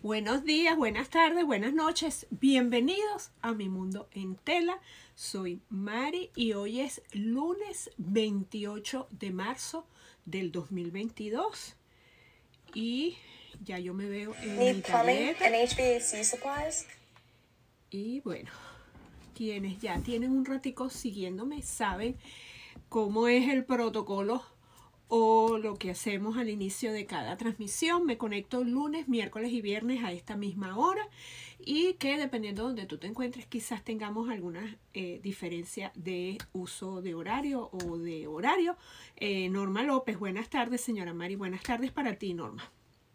Buenos días, buenas tardes, buenas noches. Bienvenidos a Mi Mundo en Tela. Soy Mari y hoy es lunes 28 de marzo del 2022. Y ya yo me veo en mi tableta. HVAC supplies? Y bueno, quienes ya tienen un ratico siguiéndome saben cómo es el protocolo o lo que hacemos al inicio de cada transmisión. Me conecto lunes, miércoles y viernes a esta misma hora y que dependiendo de donde tú te encuentres quizás tengamos alguna diferencia de uso de horario o de horario. Norma López, buenas tardes. Señora Mari, buenas tardes para ti, Norma.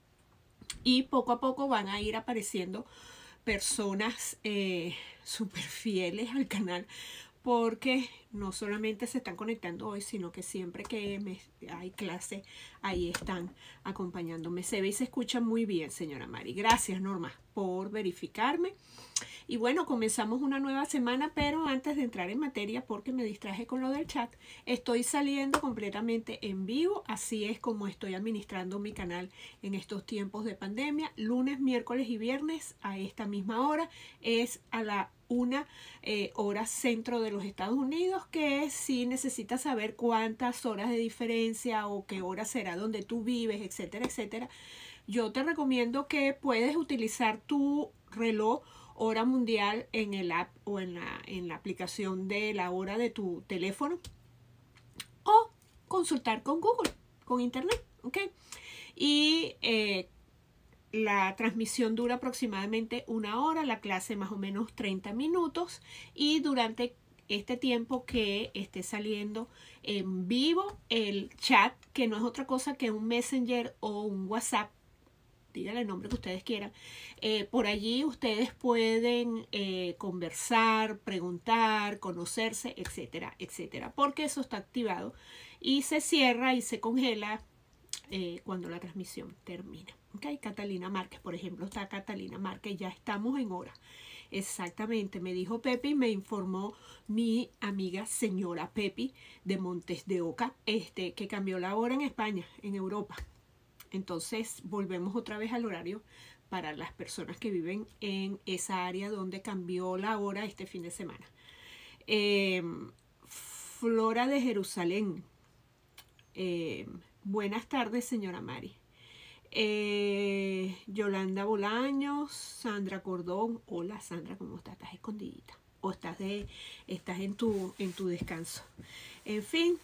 Y poco a poco van a ir apareciendo personas súper fieles al canal, porque no solamente se están conectando hoy, sino que siempre que hay clase, ahí están acompañándome. Se ve y se escucha muy bien, señora Mari. Gracias, Norma, por verificarme. Y bueno, comenzamos una nueva semana, pero antes de entrar en materia, porque me distraje con lo del chat, estoy saliendo completamente en vivo. Así es como estoy administrando mi canal en estos tiempos de pandemia. Lunes, miércoles y viernes a esta misma hora. Es a la 1 hora centro de los Estados Unidos, que si necesitas saber cuántas horas de diferencia o qué hora será donde tú vives, etcétera, etcétera, yo te recomiendo que puedes utilizar tu reloj hora mundial en el app o en la aplicación de la hora de tu teléfono, o consultar con Google, con internet, ¿ok? Y la transmisión dura aproximadamente 1 hora, la clase más o menos 30 minutos, y durante este tiempo que esté saliendo en vivo el chat, que no es otra cosa que un Messenger o un WhatsApp, díganle el nombre que ustedes quieran, por allí ustedes pueden conversar, preguntar, conocerse, etcétera, etcétera, porque eso está activado y se cierra y se congela cuando la transmisión termina. ¿Okay? Catalina Márquez, por ejemplo, está Catalina Márquez, ya estamos en hora. Exactamente, me dijo Pepi y me informó mi amiga señora Pepi de Montes de Oca, que cambió la hora en España, en Europa. Entonces volvemos otra vez al horario para las personas que viven en esa área donde cambió la hora este fin de semana. Flora de Jerusalén. Buenas tardes, señora Mari. Yolanda Bolaños, Sandra Cordón. Hola, Sandra, ¿cómo estás? ¿Estás escondidita? ¿O estás en tu descanso? En fin,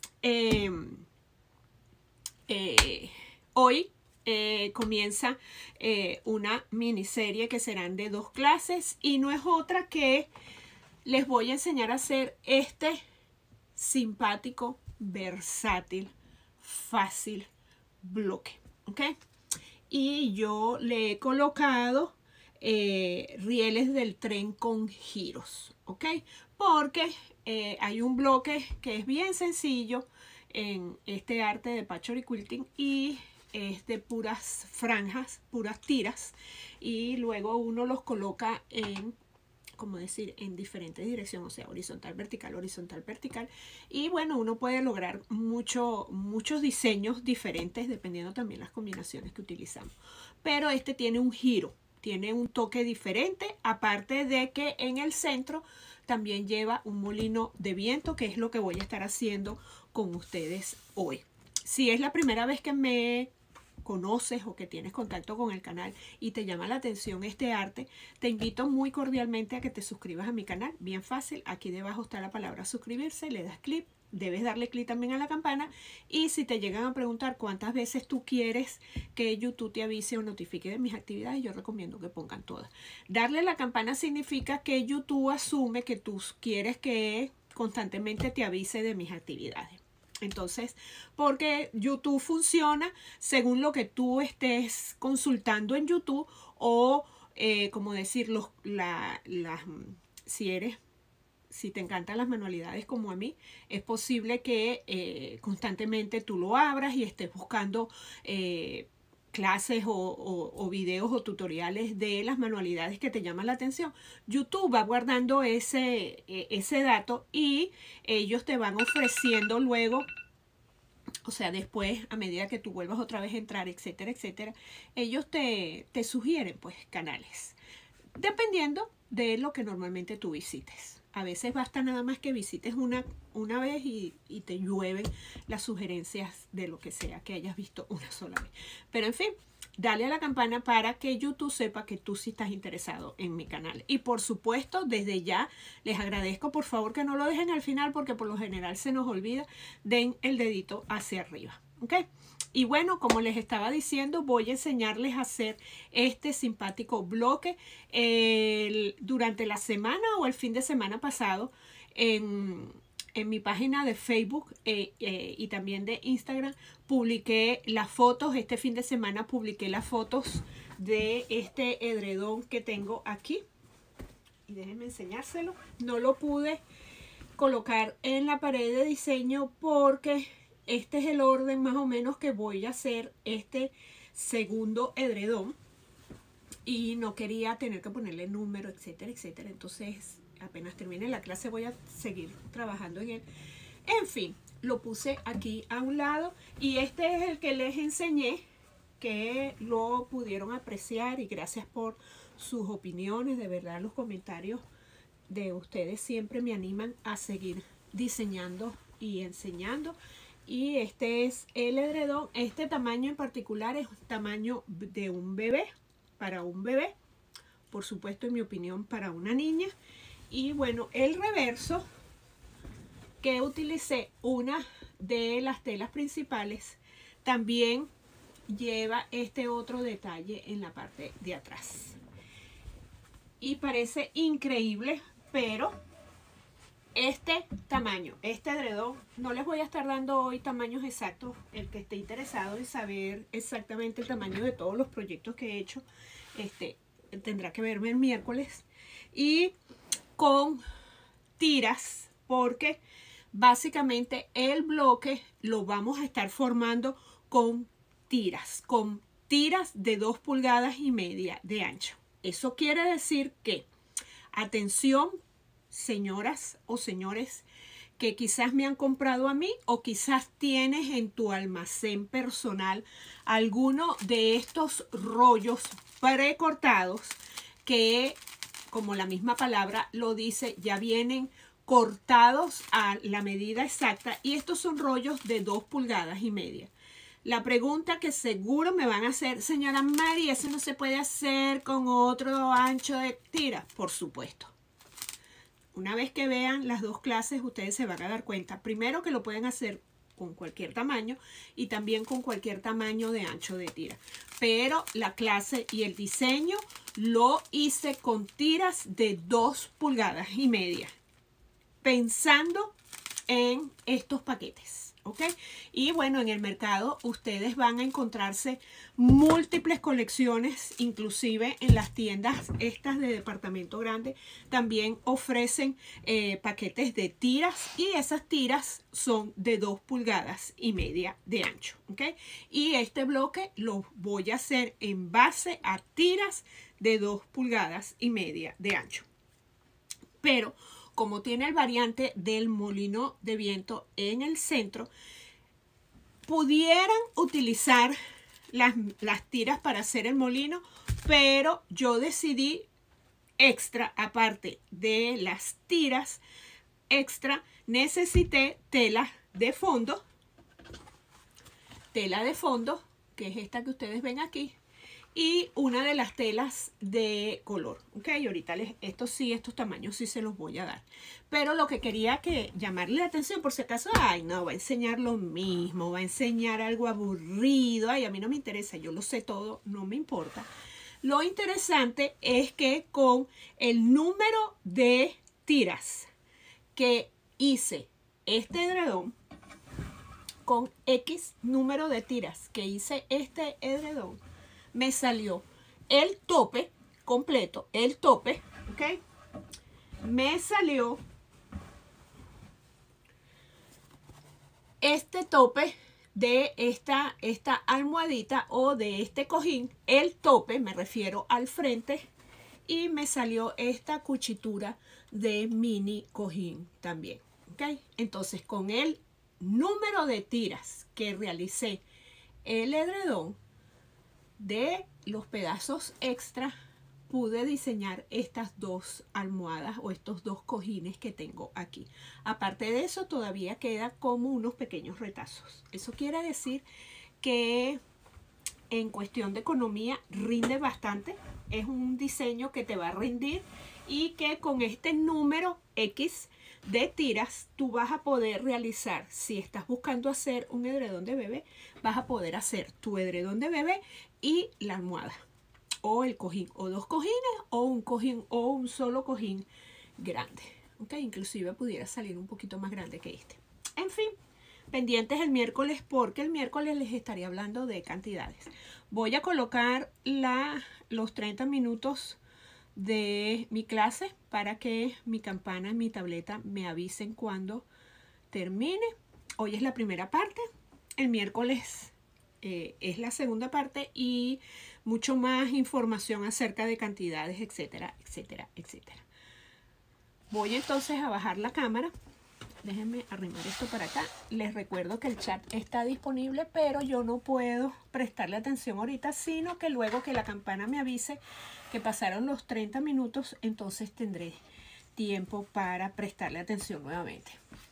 hoy comienza una miniserie que serán de 2 clases y no es otra que les voy a enseñar a hacer este simpático, versátil, fácil bloque, ¿ok? Y yo le he colocado rieles del tren con giros, ¿ok? Porque hay un bloque que es bien sencillo en este arte de patchwork quilting y es de puras franjas, puras tiras, y luego uno los coloca en, como decir, en diferentes direcciones, o sea, horizontal, vertical, y bueno, uno puede lograr muchos diseños diferentes dependiendo también las combinaciones que utilizamos, pero este tiene un giro, tiene un toque diferente, aparte de que en el centro también lleva un molino de viento, que es lo que voy a estar haciendo con ustedes hoy. Si es la primera vez que me conoces o que tienes contacto con el canal y te llama la atención este arte, te invito muy cordialmente a que te suscribas a mi canal. Bien fácil, aquí debajo está la palabra suscribirse, le das clic, debes darle clic también a la campana, y si te llegan a preguntar cuántas veces tú quieres que YouTube te avise o notifique de mis actividades, yo recomiendo que pongan todas. Darle a la campana significa que YouTube asume que tú quieres que constantemente te avise de mis actividades. Entonces, porque YouTube funciona según lo que tú estés consultando en YouTube o, como decir, si te encantan las manualidades como a mí, es posible que constantemente tú lo abras y estés buscando clases o videos o tutoriales de las manualidades que te llaman la atención. YouTube va guardando ese dato y ellos te van ofreciendo luego o sea, después, a medida que tú vuelvas otra vez a entrar, etcétera, etcétera, ellos te sugieren, pues, canales, dependiendo de lo que normalmente tú visites. A veces basta nada más que visites una vez y te llueven las sugerencias de lo que sea que hayas visto una sola vez. Pero en fin, dale a la campana para que YouTube sepa que tú sí estás interesado en mi canal. Y por supuesto, desde ya les agradezco, por favor, que no lo dejen al final porque por lo general se nos olvida. Den el dedito hacia arriba, ¿ok? Y bueno, como les estaba diciendo, voy a enseñarles a hacer este simpático bloque. Durante la semana o el fin de semana pasado en mi página de Facebook y también de Instagram publiqué las fotos. Este fin de semana publiqué las fotos de este edredón que tengo aquí. Y déjenme enseñárselo. No lo pude colocar en la pared de diseño porque este es el orden más o menos que voy a hacer este segundo edredón. Y no quería tener que ponerle número, etcétera, etcétera. Entonces, apenas termine la clase voy a seguir trabajando en él. En fin, lo puse aquí a un lado. Y este es el que les enseñé, que lo pudieron apreciar. Y gracias por sus opiniones. De verdad, los comentarios de ustedes siempre me animan a seguir diseñando y enseñando. Y este es el edredón. Este tamaño en particular es tamaño de un bebé, para un bebé, por supuesto, en mi opinión, para una niña. Y bueno, el reverso, que utilicé una de las telas principales, también lleva este otro detalle en la parte de atrás. Y parece increíble, pero este tamaño, este edredón, no les voy a estar dando hoy tamaños exactos. El que esté interesado en saber exactamente el tamaño de todos los proyectos que he hecho, tendrá que verme el miércoles. Y con tiras, porque básicamente el bloque lo vamos a estar formando con tiras de 2,5 pulgadas de ancho. Eso quiere decir que, atención, señoras o señores que quizás me han comprado a mí o quizás tienes en tu almacén personal alguno de estos rollos precortados que, como la misma palabra lo dice, ya vienen cortados a la medida exacta, y estos son rollos de 2,5 pulgadas. La pregunta que seguro me van a hacer: señora Mari, ¿eso no se puede hacer con otro ancho de tira? Por supuesto. Una vez que vean las dos clases, ustedes se van a dar cuenta, primero, que lo pueden hacer con cualquier tamaño y también con cualquier tamaño de ancho de tira. Pero la clase y el diseño lo hice con tiras de 2,5 pulgadas, pensando en estos paquetes. ¿Ok? Y bueno, en el mercado ustedes van a encontrarse múltiples colecciones, inclusive en las tiendas estas de departamento grande también ofrecen paquetes de tiras, y esas tiras son de 2,5 pulgadas de ancho. ¿Ok? Y este bloque lo voy a hacer en base a tiras de 2,5 pulgadas de ancho. Pero como tiene el variante del molino de viento en el centro, pudieran utilizar las tiras para hacer el molino, pero yo decidí extra, aparte de las tiras extra, necesité tela de fondo, que es esta que ustedes ven aquí, y una de las telas de color. Ok, y ahorita estos tamaños sí se los voy a dar. Pero lo que quería llamarle la atención, por si acaso, ay, no, va a enseñar lo mismo, va a enseñar algo aburrido, ay, a mí no me interesa, yo lo sé todo, no me importa. Lo interesante es que con el número de tiras que hice este edredón, con X número de tiras que hice este edredón, me salió el tope completo, ¿ok? Me salió este tope de esta almohadita o de este cojín, el tope, me refiero al frente, y me salió esta cuchitura de mini cojín también, ¿ok? Entonces, con el número de tiras que realicé el edredón, de los pedazos extra pude diseñar estas dos almohadas o estos dos cojines que tengo aquí. Aparte de eso, todavía queda como unos pequeños retazos. Eso quiere decir que en cuestión de economía rinde bastante. Es un diseño que te va a rendir y que con este número X de tiras tú vas a poder realizar, si estás buscando hacer un edredón de bebé, vas a poder hacer tu edredón de bebé y la almohada o el cojín, o dos cojines, o un cojín, o un solo cojín grande. ¿Ok? Inclusive pudiera salir un poquito más grande que este. En fin, pendientes el miércoles, porque el miércoles les estaré hablando de cantidades. Voy a colocar los 30 minutos de mi clase para que mi campana, mi tableta me avisen cuando termine. Hoy es la primera parte, el miércoles es la segunda parte y mucho más información acerca de cantidades, etcétera, etcétera, etcétera. Voy entonces a bajar la cámara. Déjenme arrimar esto para acá. Les recuerdo que el chat está disponible, pero yo no puedo prestarle atención ahorita, sino que luego que la campana me avise que pasaron los 30 minutos, entonces tendré tiempo para prestarle atención nuevamente.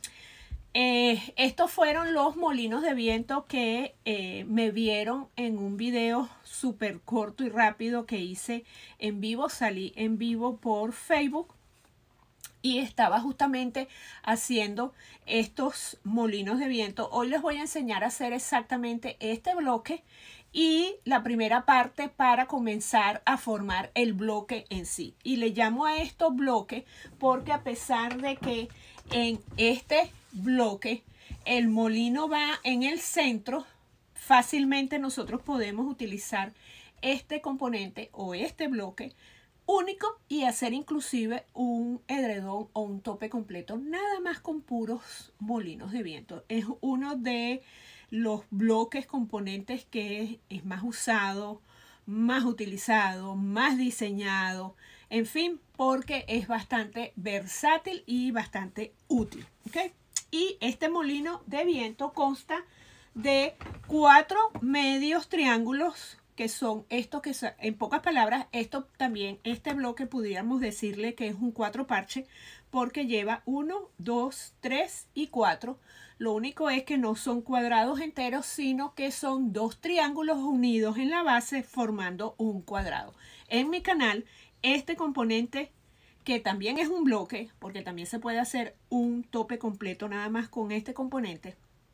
Estos fueron los molinos de viento que me vieron en un video súper corto y rápido que hice en vivo. Salí en vivo por Facebook y estaba justamente haciendo estos molinos de viento. Hoy les voy a enseñar a hacer exactamente este bloque y la primera parte para comenzar a formar el bloque en sí. Y le llamo a esto bloque porque a pesar de que en este bloque el molino va en el centro, fácilmente nosotros podemos utilizar este componente o este bloque único y hacer inclusive un edredón o un tope completo nada más con puros molinos de viento. Es uno de los bloques componentes que es más usado, más utilizado, más diseñado, en fin, porque es bastante versátil y bastante útil, ¿ok? Y este molino de viento consta de 4 medios triángulos, que son estos que son, en pocas palabras, esto también, este bloque pudiéramos decirle que es un 4 parche, porque lleva 1, 2, 3 y 4. Lo único es que no son cuadrados enteros, sino que son 2 triángulos unidos en la base formando un cuadrado. En mi canal, este componente, que también es un bloque, porque también se puede hacer un tope completo nada más con este componente,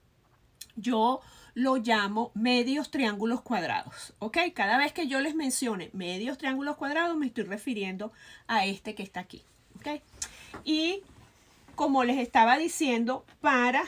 yo lo llamo medios triángulos cuadrados, ¿ok? Cada vez que yo les mencione medios triángulos cuadrados, me estoy refiriendo a este que está aquí, ¿ok? Y como les estaba diciendo, para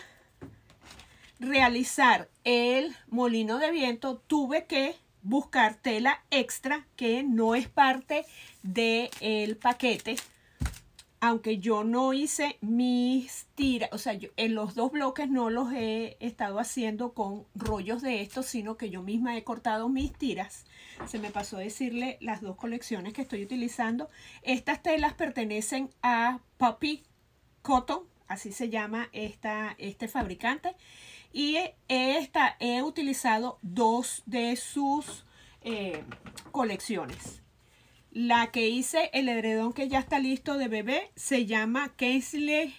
realizar el molino de viento tuve que buscar tela extra que no es parte del paquete, aunque yo no hice mis tiras, o sea, yo en los dos bloques no los he estado haciendo con rollos de estos, sino que yo misma he cortado mis tiras. Se me pasó decirle las dos colecciones que estoy utilizando. Estas telas pertenecen a Poppy Cotton, así se llama este fabricante. Y he utilizado dos de sus colecciones. La que hice, el edredón que ya está listo de bebé, se llama Kaisley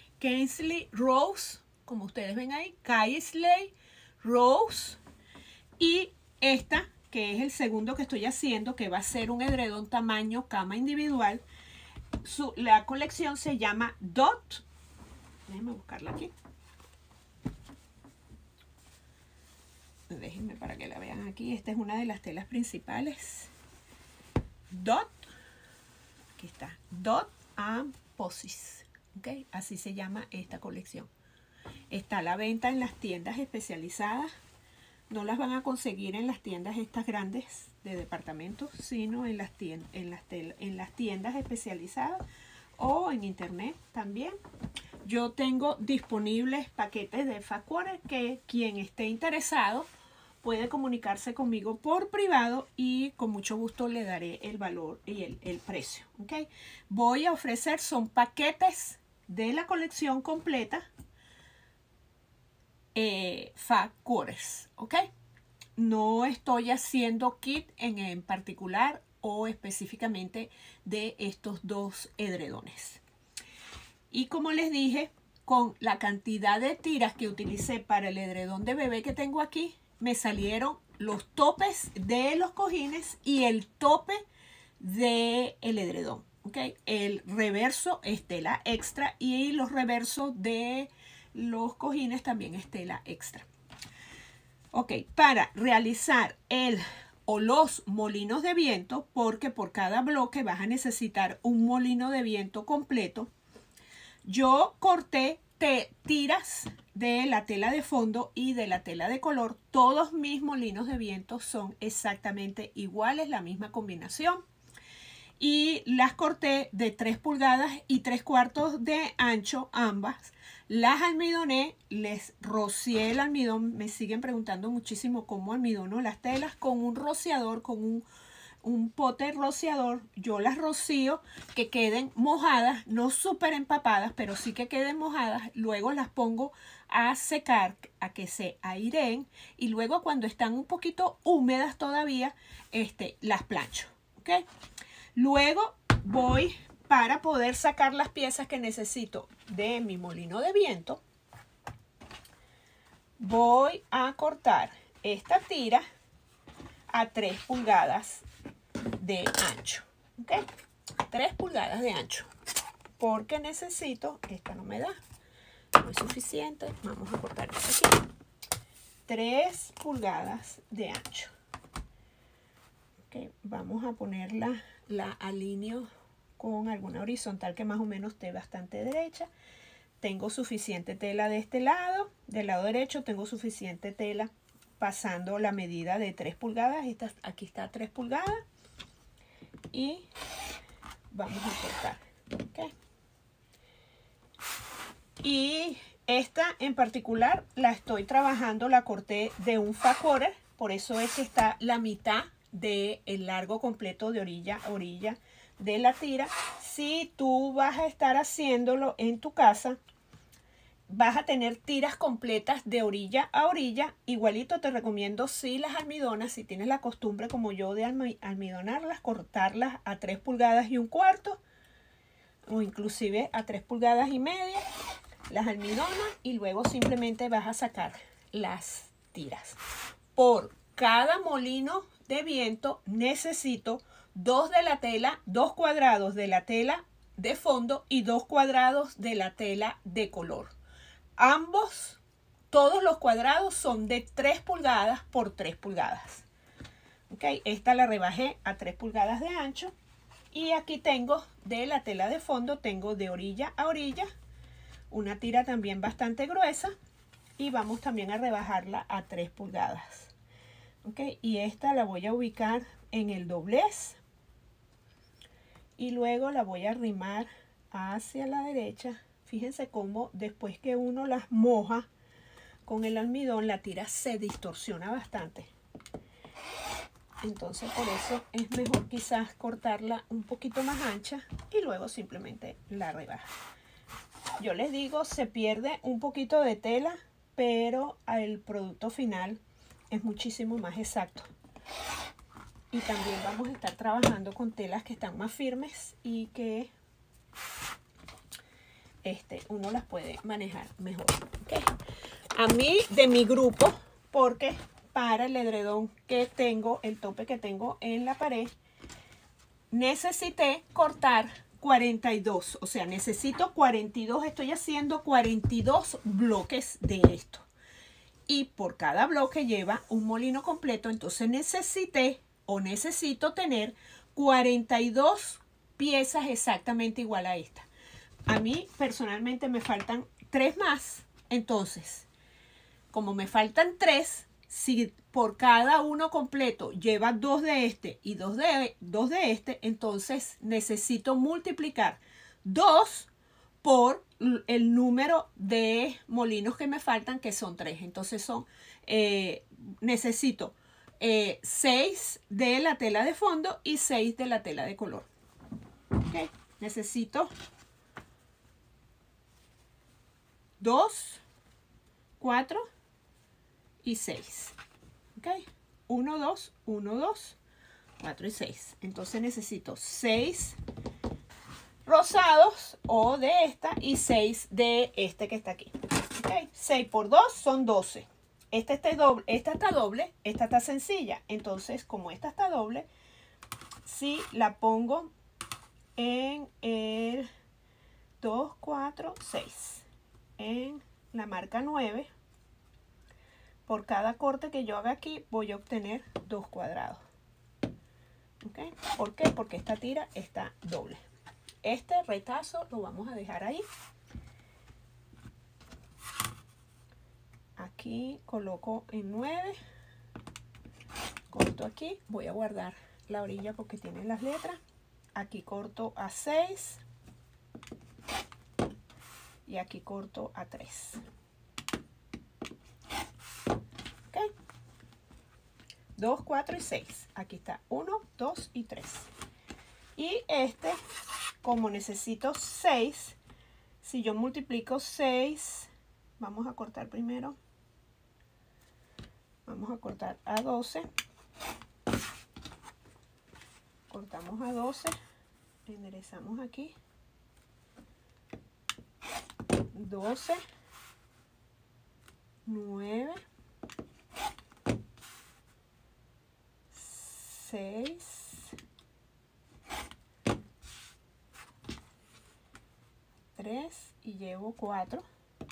Rose, como ustedes ven ahí, Kaisley Rose. Y esta, que es el segundo que estoy haciendo, que va a ser un edredón tamaño cama individual, la colección se llama Dot. Déjenme buscarla aquí. Déjenme para que la vean aquí. Esta es una de las telas principales. Dot. Aquí está. Dot and Posies. ¿Ok? Así se llama esta colección. Está a la venta en las tiendas especializadas. No las van a conseguir en las tiendas estas grandes de departamentos, sino en las tiendas especializadas o en internet también. Yo tengo disponibles paquetes de Fat-Quarter que quien esté interesado puede comunicarse conmigo por privado y con mucho gusto le daré el valor y el precio. ¿Okay? Voy a ofrecer, son paquetes de la colección completa Fat Quarters, ¿ok? No estoy haciendo kit en particular o específicamente de estos dos edredones. Y como les dije, con la cantidad de tiras que utilicé para el edredón de bebé que tengo aquí, me salieron los topes de los cojines y el tope del edredón, ¿ok? El reverso es tela extra y los reversos de los cojines también es tela extra. Ok, para realizar el o los molinos de viento, porque por cada bloque vas a necesitar un molino de viento completo, yo corté tiras de la tela de fondo y de la tela de color. Todos mis molinos de viento son exactamente iguales, la misma combinación. Y las corté de 3 pulgadas y 3/4 de ancho ambas. Las almidoné, les rocié el almidón. Me siguen preguntando muchísimo cómo almidono las telas. Con un rociador, con un pote rociador, yo las rocío que queden mojadas, no súper empapadas, pero sí que queden mojadas. Luego las pongo a secar, a que se aireen, y luego cuando están un poquito húmedas todavía, las plancho, ¿ok? Luego voy, para poder sacar las piezas que necesito de mi molino de viento, voy a cortar esta tira a 3 pulgadas de ancho, ¿ok? 3 pulgadas de ancho, porque necesito, esta no me da, no es suficiente, vamos a cortar esto aquí, 3 pulgadas de ancho. Okay, vamos a ponerla, la alineo con alguna horizontal que más o menos esté bastante derecha. Tengo suficiente tela de este lado, del lado derecho tengo suficiente tela pasando la medida de 3 pulgadas. Aquí está 3 pulgadas y vamos a cortar. Okay. Y esta en particular la estoy trabajando, la corté de un fat quarter, por eso es que está la mitad del largo completo de orilla a orilla de la tira. Si tú vas a estar haciéndolo en tu casa, vas a tener tiras completas de orilla a orilla. Igualito te recomiendo, si las almidonas, si tienes la costumbre como yo de almidonarlas, cortarlas a 3 pulgadas y 1/4 o inclusive a 3 pulgadas y media, las almidonas y luego simplemente vas a sacar las tiras. Por cada molino de viento necesito 2 de la tela, 2 cuadrados de la tela de fondo y 2 cuadrados de la tela de color. Ambos, todos los cuadrados son de 3 pulgadas por 3 pulgadas. Okay, esta la rebajé a 3 pulgadas de ancho. Y aquí tengo de la tela de fondo, tengo de orilla a orilla una tira también bastante gruesa. Y vamos también a rebajarla a 3 pulgadas. Okay, y esta la voy a ubicar en el doblez. Y luego la voy a arrimar hacia la derecha. Fíjense cómo después que uno las moja con el almidón, la tira se distorsiona bastante. Entonces por eso es mejor quizás cortarla un poquito más ancha y luego simplemente la rebaja. Yo les digo, se pierde un poquito de tela, pero el producto final es muchísimo más exacto. Y también vamos a estar trabajando con telas que están más firmes y que uno las puede manejar mejor. ¿Okay? A mí, de mi grupo, porque para el edredón que tengo, el tope que tengo en la pared, necesité cortar 42. O sea, necesito 42. Estoy haciendo 42 bloques de esto. Y por cada bloque lleva un molino completo. Entonces necesito tener 42 piezas exactamente igual a esta. A mí personalmente me faltan 3 más. Entonces, como me faltan 3, si por cada uno completo lleva 2 de este y 2 de este, entonces necesito multiplicar 2 por el número de molinos que me faltan, que son 3. Entonces necesito 6 de la tela de fondo y 6 de la tela de color. Okay. Necesito 2, 4, y 6. ¿Ok? 1, 2, 1, 2, 4 y 6. Entonces necesito 6 rosados o de esta y 6 de este que está aquí. ¿Ok? 6 por 2 son 12. Esta está doble, esta está sencilla. Entonces, como esta está doble, si la pongo en el 2, 4, 6, en la marca 9, por cada corte que yo haga aquí voy a obtener 2 cuadrados. ¿Ok? ¿Por qué? Porque esta tira está doble. Este retazo lo vamos a dejar ahí. Aquí coloco en 9, corto aquí, voy a guardar la orilla porque tiene las letras. Aquí corto a 6 y aquí corto a 3. ¿Ok? 2, 4 y 6. Aquí está 1, 2 y 3. Y este, como necesito 6, si yo multiplico 6, vamos a cortar primero. Vamos a cortar a 12. Cortamos a 12. Enderezamos aquí. 12. 9. 6. 3 y llevo 4.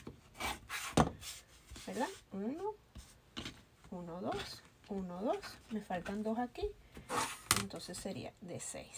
¿Verdad? 1. 1, 2, 1, 2, me faltan 2 aquí, entonces sería de 6.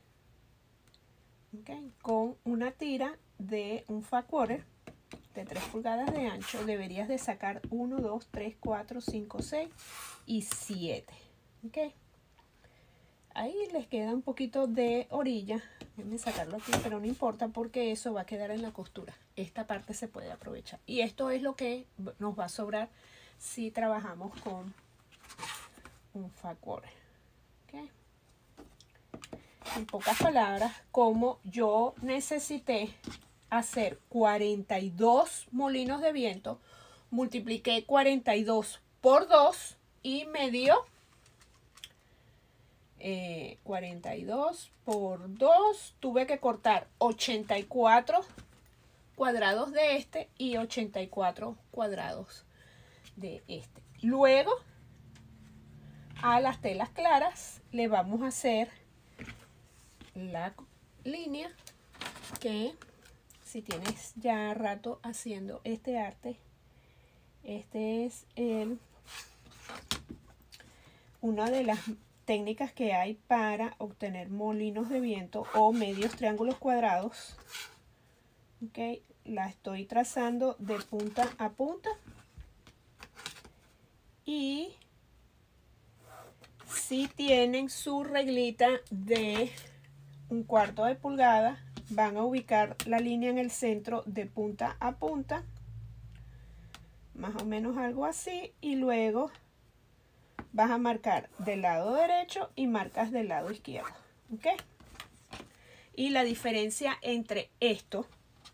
¿Okay? Con una tira de un fat quarter de 3 pulgadas de ancho deberías de sacar 1, 2, 3, 4, 5, 6 y 7. ¿Okay? Ahí les queda un poquito de orilla, déjenme sacarlo aquí, pero no importa porque eso va a quedar en la costura. Esta parte se puede aprovechar y esto es lo que nos va a sobrar si trabajamos con un fat quarter. ¿Okay? En pocas palabras, como yo necesité hacer 42 molinos de viento, multipliqué 42 por 2 y me dio 42 por 2. Tuve que cortar 84 cuadrados de este y 84 cuadrados de este. Luego a las telas claras le vamos a hacer la línea que, si tienes ya rato haciendo este arte, este es una de las técnicas que hay para obtener molinos de viento o medios triángulos cuadrados. ¿Okay? La estoy trazando de punta a punta. Y si tienen su reglita de 1/4 de pulgada, van a ubicar la línea en el centro de punta a punta, más o menos algo así, y luego vas a marcar del lado derecho y marcas del lado izquierdo. ¿Ok? Y la diferencia entre esto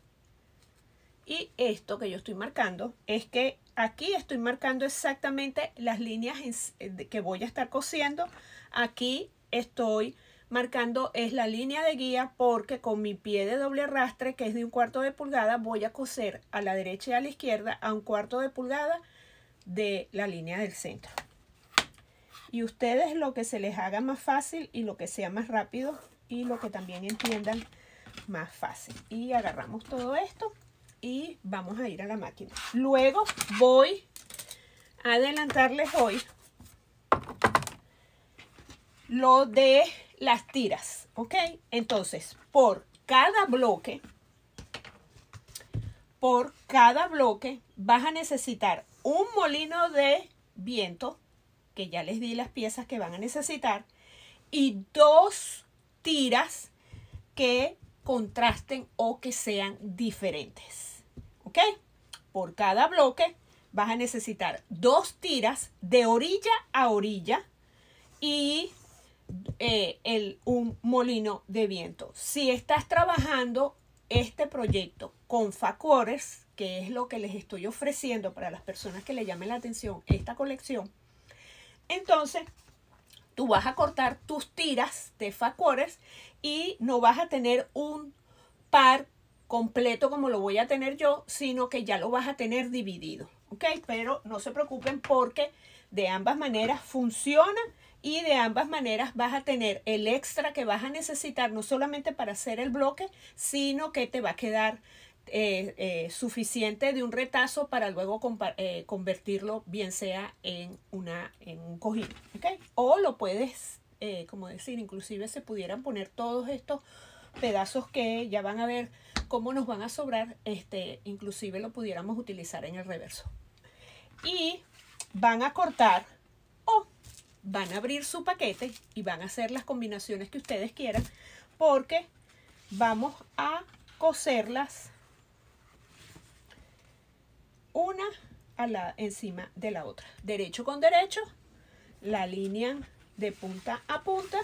y esto que yo estoy marcando es que aquí estoy marcando exactamente las líneas que voy a estar cosiendo. Aquí estoy marcando es la línea de guía porque con mi pie de doble arrastre, que es de 1/4 de pulgada, voy a coser a la derecha y a la izquierda a 1/4 de pulgada de la línea del centro. Y ustedes lo que se les haga más fácil y lo que sea más rápido y lo que también entiendan más fácil. Y agarramos todo esto y vamos a ir a la máquina. Luego voy a adelantarles hoy lo de las tiras, ¿ok? Entonces, por cada bloque vas a necesitar un molino de viento, que ya les di las piezas que van a necesitar, y 2 tiras que contrasten o que sean diferentes. ¿Ok? Por cada bloque vas a necesitar 2 tiras de orilla a orilla y un molino de viento. Si estás trabajando este proyecto con fat quarters, que es lo que les estoy ofreciendo para las personas que le llamen la atención esta colección, entonces tú vas a cortar tus tiras de fat quarters y no vas a tener un par completo como lo voy a tener yo, sino que ya lo vas a tener dividido, ¿ok? Pero no se preocupen porque de ambas maneras funciona y de ambas maneras vas a tener el extra que vas a necesitar no solamente para hacer el bloque, sino que te va a quedar suficiente de un retazo para luego convertirlo bien sea en un cojín, ¿ok? O lo puedes, como decir, inclusive se pudieran poner todos estos pedazos que ya van a ver cómo nos van a sobrar, inclusive lo pudiéramos utilizar en el reverso. Y van a cortar o van a abrir su paquete y van a hacer las combinaciones que ustedes quieran, porque vamos a coserlas una encima de la otra, derecho con derecho, la línea de punta a punta,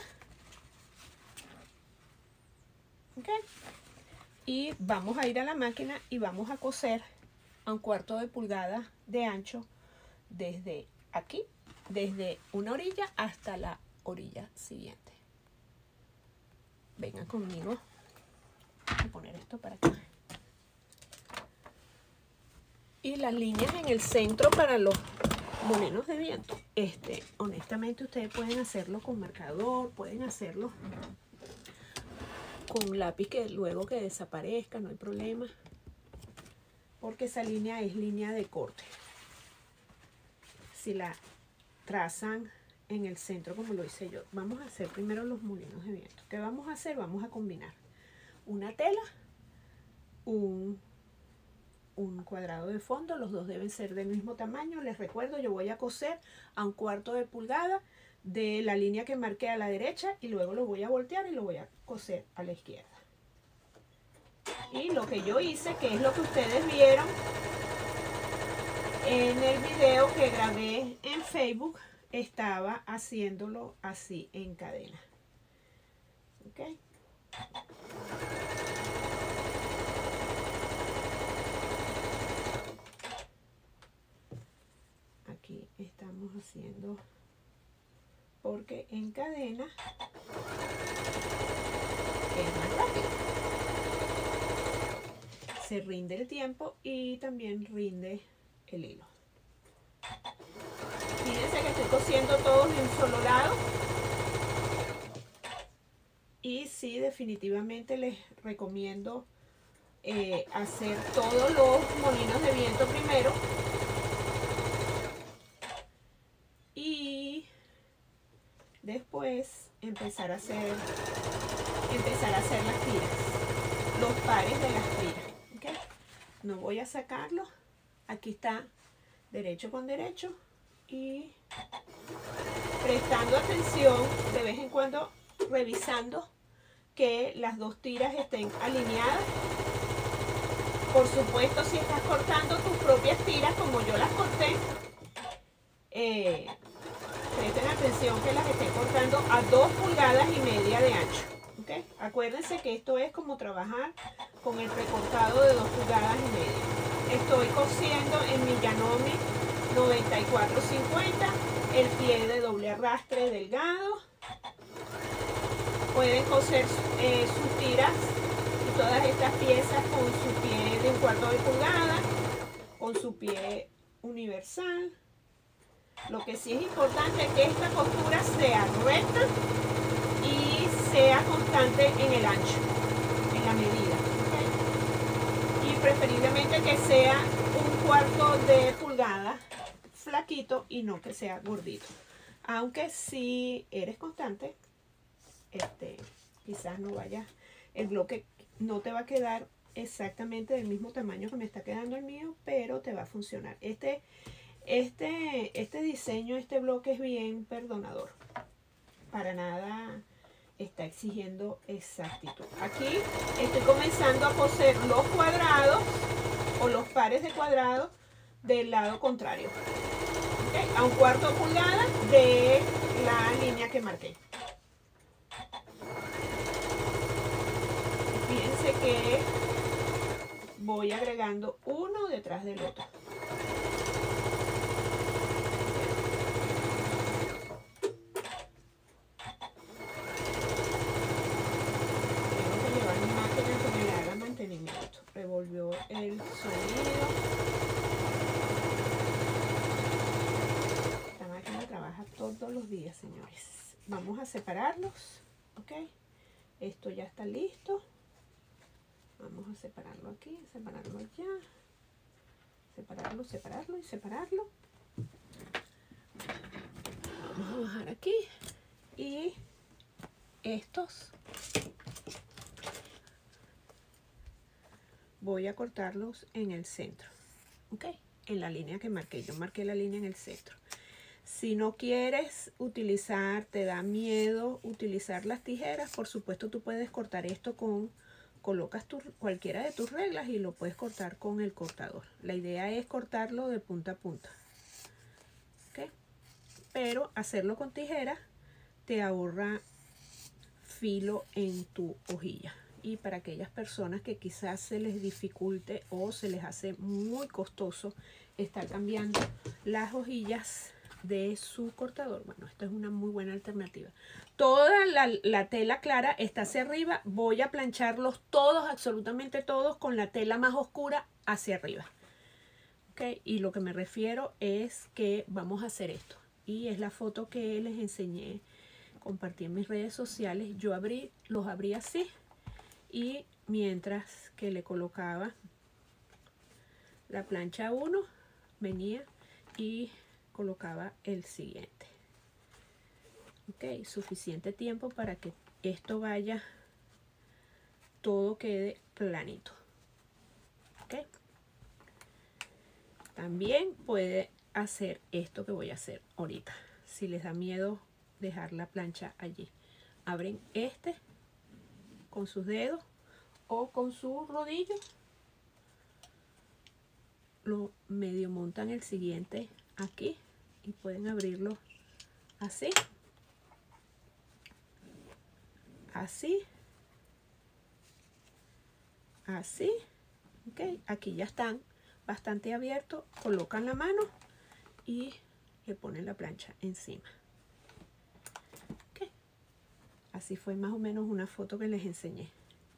¿ok? Y vamos a ir a la máquina y vamos a coser a 1/4 de pulgada de ancho desde aquí, desde una orilla hasta la orilla siguiente. Vengan conmigo. Voy a poner esto para acá. Y las líneas en el centro para los molinos de viento. Honestamente ustedes pueden hacerlo con marcador, pueden hacerlo con lápiz que luego que desaparezca, no hay problema. Porque esa línea es línea de corte. Si la trazan en el centro como lo hice yo. Vamos a hacer primero los molinos de viento. ¿Qué vamos a hacer? Vamos a combinar una tela, un cuadrado de fondo, los dos deben ser del mismo tamaño. Les recuerdo, yo voy a coser a 1/4 de pulgada de la línea que marqué a la derecha y luego lo voy a voltear y lo voy a coser a la izquierda. Y lo que yo hice, que es lo que ustedes vieron en el video que grabé en Facebook, estaba haciéndolo así en cadena. ¿Ok? Aquí estamos haciendo, porque en cadena es más rápido. Se rinde el tiempo y también rinde el hilo. Fíjense que estoy cosiendo todos de un solo lado. Y sí, definitivamente les recomiendo hacer todos los molinos de viento primero. Y después empezar a hacer las tiras, los pares de las tiras. ¿Okay? No voy a sacarlo. Aquí está derecho con derecho y prestando atención de vez en cuando, revisando que las dos tiras estén alineadas. Por supuesto, si estás cortando tus propias tiras como yo las corté, presten atención que las esté cortando a 2,5 pulgadas de ancho. ¿Okay? Acuérdense que esto es como trabajar con el recortado de 2,5 pulgadas. Estoy cosiendo en mi Yanomi 9450 el pie de doble arrastre delgado. Pueden coser sus tiras y todas estas piezas con su pie de 1/4 de pulgada, con su pie universal. Lo que sí es importante es que esta costura sea recta y sea constante en el ancho, en la medida. ¿Okay? Y preferiblemente que sea 1/4 de pulgada flaquito y no que sea gordito. Aunque si eres constante, quizás no vaya, el bloque no te va a quedar exactamente del mismo tamaño que me está quedando el mío, pero te va a funcionar. Este diseño, este bloque es bien perdonador. Para nada está exigiendo exactitud. Aquí estoy comenzando a coser los cuadrados o los pares de cuadrados del lado contrario. ¿Okay? A 1/4 pulgada de la línea que marqué. Fíjense que voy voy agregando uno detrás del otro. Tengo que llevar mi máquina que me le haga mantenimiento. Revolvió el sonido. Esta máquina trabaja todos los días, señores. Vamos a separarlos, ¿ok? Esto ya está listo. Vamos a separarlo aquí, separarlo allá. Separarlo, separarlo y separarlo. Vamos a bajar aquí. Y estos voy a cortarlos en el centro, ¿ok? En la línea que marqué. Yo marqué la línea en el centro. Si no quieres utilizar, te da miedo utilizar las tijeras, por supuesto tú puedes cortar esto con, colocas cualquiera de tus reglas y lo puedes cortar con el cortador. La idea es cortarlo de punta a punta, ¿ok? Pero hacerlo con tijeras te ahorra filo en tu hojilla. Y para aquellas personas que quizás se les dificulte o se les hace muy costoso estar cambiando las hojillas de su cortador, bueno, esta es una muy buena alternativa. Toda la tela clara está hacia arriba. Voy a plancharlos todos, absolutamente todos, con la tela más oscura hacia arriba, ¿ok? Y lo que me refiero es que vamos a hacer esto. Y es la foto que les enseñé, compartí en mis redes sociales. Yo los abrí así, y mientras que le colocaba la plancha 1, venía y colocaba el siguiente. Ok, suficiente tiempo para que esto vaya, todo quede planito. Ok, también puede hacer esto que voy a hacer ahorita. Si les da miedo dejar la plancha allí, abren este con sus dedos o con sus rodillos, lo medio montan el siguiente aquí y pueden abrirlo así, así, así, ok. Aquí ya están bastante abiertos, colocan la mano y le ponen la plancha encima. Okay. Así fue más o menos una foto que les enseñé.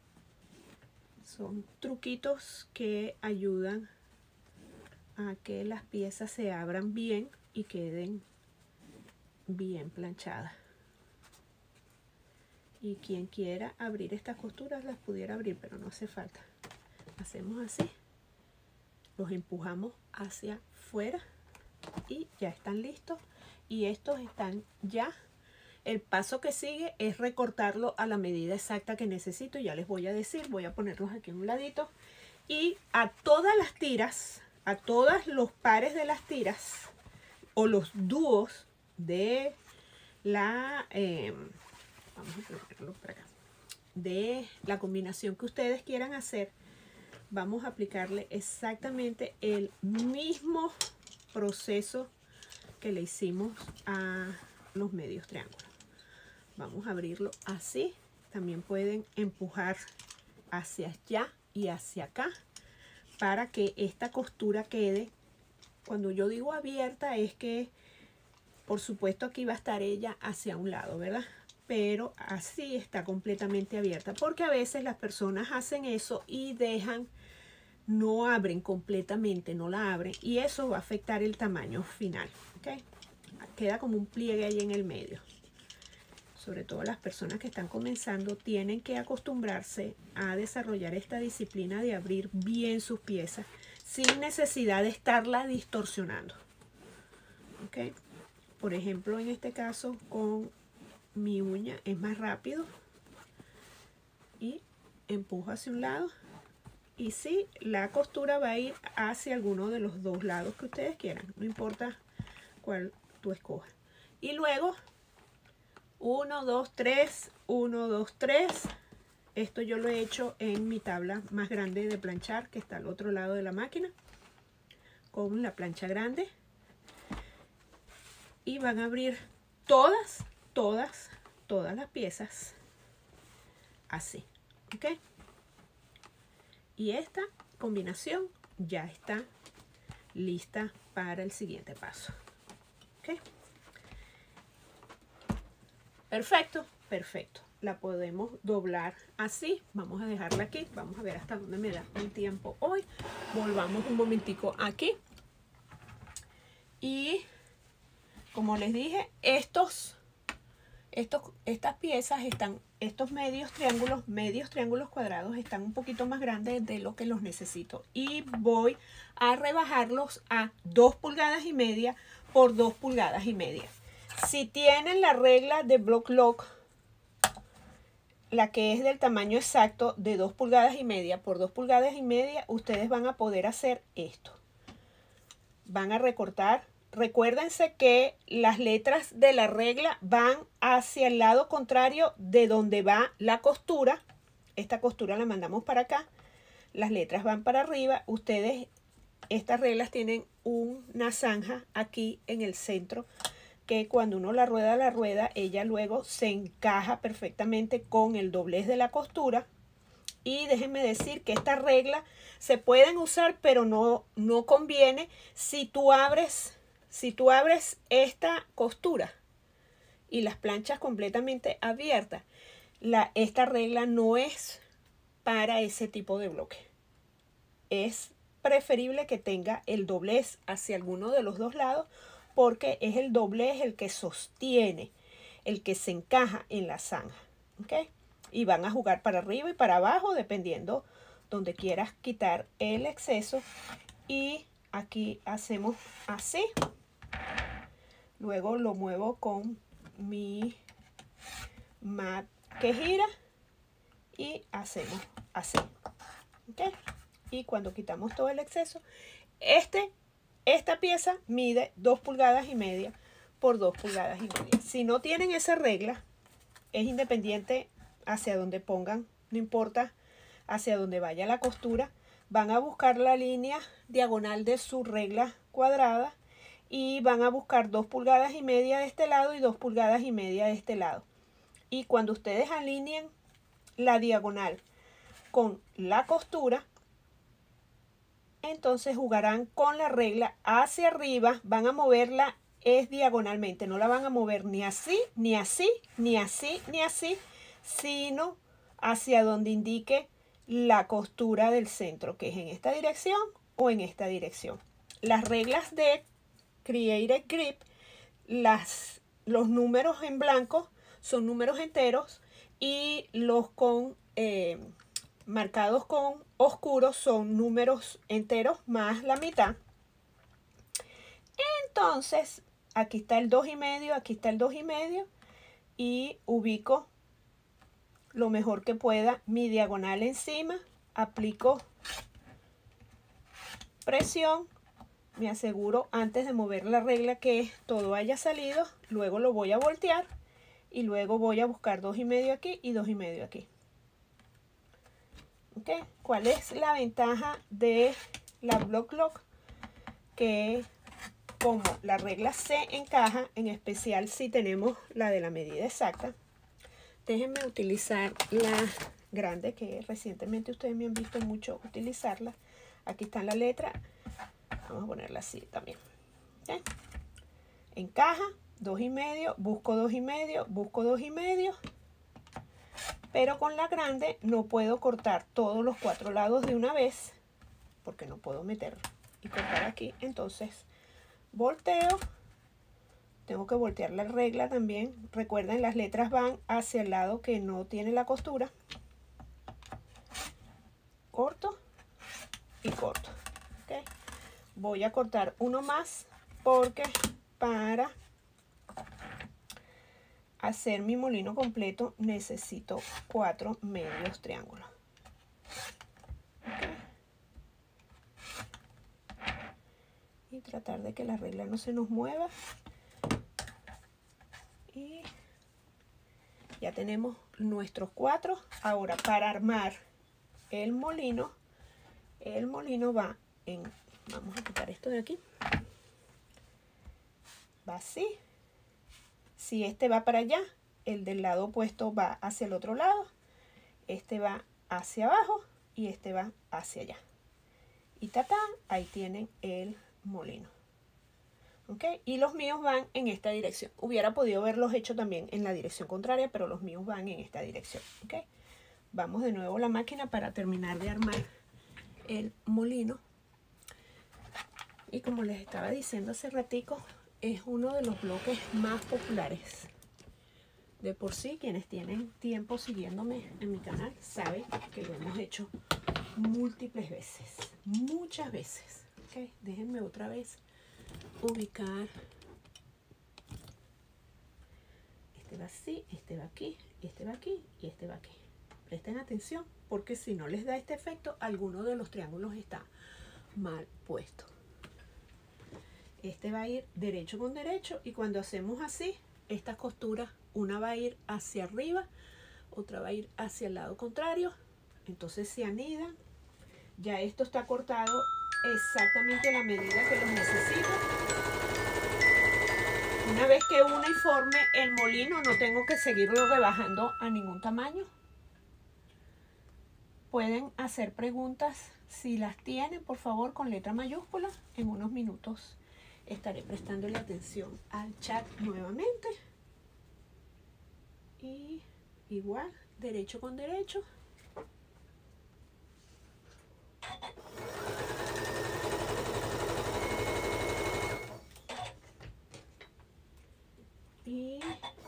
Son truquitos que ayudan a que las piezas se abran bien y queden bien planchadas. Y quien quiera abrir estas costuras las pudiera abrir, pero no hace falta. Hacemos así, los empujamos hacia afuera y ya están listos. Y estos están ya. El paso que sigue es recortarlo a la medida exacta que necesito. Ya les voy a decir, voy a ponerlos aquí en un ladito. Y a todas las tiras, a todos los pares de las tiras o los dúos de la vamos a ponerlo por acá, de la combinación que ustedes quieran hacer, vamos a aplicarle exactamente el mismo proceso que le hicimos a los medios triángulos. Vamos a abrirlo así. También pueden empujar hacia allá y hacia acá para que esta costura quede. Cuando yo digo abierta es que por supuesto aquí va a estar ella hacia un lado, ¿verdad? Pero así está completamente abierta, porque a veces las personas hacen eso y dejan, no abren completamente, no la abren, y eso va a afectar el tamaño final, ¿ok? Queda como un pliegue ahí en el medio. Sobre todo las personas que están comenzando tienen que acostumbrarse a desarrollar esta disciplina de abrir bien sus piezas sin necesidad de estarla distorsionando, ¿ok? Por ejemplo, en este caso con mi uña es más rápido y empujo hacia un lado, y sí, la costura va a ir hacia alguno de los dos lados que ustedes quieran, no importa cuál tú escojas. Y luego 1, 2, 3, 1, 2, 3. Esto yo lo he hecho en mi tabla más grande de planchar, que está al otro lado de la máquina, con la plancha grande. Y van a abrir todas las piezas así, ¿ok? Y esta combinación ya está lista para el siguiente paso. ¿Ok? Perfecto, perfecto. La podemos doblar así. Vamos a dejarla aquí. Vamos a ver hasta dónde me da el tiempo hoy. Volvamos un momentico aquí. Y como les dije, estas piezas están, estos medios triángulos cuadrados están un poquito más grandes de lo que los necesito. Y voy a rebajarlos a 2,5 pulgadas por 2,5 pulgadas. Si tienen la regla de Block Lock, la que es del tamaño exacto de 2,5 pulgadas por 2,5 pulgadas, ustedes van a poder hacer esto. Van a recortar. Recuérdense que las letras de la regla van hacia el lado contrario de donde va la costura. Esta costura la mandamos para acá. Las letras van para arriba. Ustedes, estas reglas tienen una zanja aquí en el centro, que cuando uno la rueda, ella luego se encaja perfectamente con el doblez de la costura. Y déjenme decir que esta regla se pueden usar, pero no conviene si tú abres esta costura y las planchas completamente abiertas. Esta regla no es para ese tipo de bloque. Es preferible que tenga el doblez hacia alguno de los dos lados, porque es el doblez el que sostiene, el que se encaja en la zanja. ¿Ok? Y van a jugar para arriba y para abajo, dependiendo donde quieras quitar el exceso. Y aquí hacemos así. Luego lo muevo con mi mat que gira y hacemos así. ¿Ok? Y cuando quitamos todo el exceso, esta pieza mide 2,5 pulgadas por 2,5 pulgadas. Si no tienen esa regla, es independiente hacia donde pongan, no importa hacia donde vaya la costura, van a buscar la línea diagonal de su regla cuadrada y van a buscar 2,5 pulgadas de este lado y 2,5 pulgadas de este lado. Y cuando ustedes alineen la diagonal con la costura, entonces jugarán con la regla hacia arriba, van a moverla diagonalmente, no la van a mover ni así, ni así, ni así, ni así, sino hacia donde indique la costura del centro, que es en esta dirección o en esta dirección. Las reglas de Create Grip, los números en blanco son números enteros y los marcados con oscuros son números enteros más la mitad. Entonces, aquí está el 2,5, aquí está el 2,5 y ubico lo mejor que pueda mi diagonal encima, aplico presión, me aseguro antes de mover la regla que todo haya salido, luego lo voy a voltear y luego voy a buscar 2,5 aquí y 2,5 aquí. ¿Okay? ¿Cuál es la ventaja de la Block Lock? Que como la regla se encaja, en especial si tenemos la de la medida exacta, déjenme utilizar la grande que recientemente ustedes me han visto mucho utilizarla. Aquí está la letra, vamos a ponerla así también. ¿Okay? Encaja 2,5, busco 2,5, busco 2,5. Pero con la grande no puedo cortar todos los 4 lados de una vez, porque no puedo meter y cortar aquí. Entonces volteo, tengo que voltear la regla también. Recuerden, las letras van hacia el lado que no tiene la costura. Corto y corto. ¿Okay? Voy a cortar uno más porque para hacer mi molino completo necesito 4 medios triángulos. ¿Okay? Y tratar de que la regla no se nos mueva. Y ya tenemos nuestros 4. Ahora, para armar el molino va en, vamos a quitar esto de aquí, va así. Si este va para allá, el del lado opuesto va hacia el otro lado, este va hacia abajo y este va hacia allá. y tatán, ahí tienen el molino. ¿Ok? Y los míos van en esta dirección. Hubiera podido haberlos hecho también en la dirección contraria, pero los míos van en esta dirección. ¿Ok? Vamos de nuevo a la máquina para terminar de armar el molino. Y como les estaba diciendo hace ratico, es uno de los bloques más populares. De por sí, quienes tienen tiempo siguiéndome en mi canal saben que lo hemos hecho múltiples veces, muchas veces. ¿Ok? Déjenme otra vez ubicar. Este va así, este va aquí, este va aquí y este va aquí. Presten atención porque si no les da este efecto, alguno de los triángulos está mal puesto. Este va a ir derecho con derecho y cuando hacemos así, estas costuras, una va a ir hacia arriba, otra va a ir hacia el lado contrario. Entonces se anidan. Ya esto está cortado exactamente a la medida que los necesito. Una vez que una y forme el molino, no tengo que seguirlo rebajando a ningún tamaño. Pueden hacer preguntas si las tienen, por favor, con letra mayúscula. En unos minutos estaré prestándole atención al chat nuevamente. Y igual, derecho con derecho. Y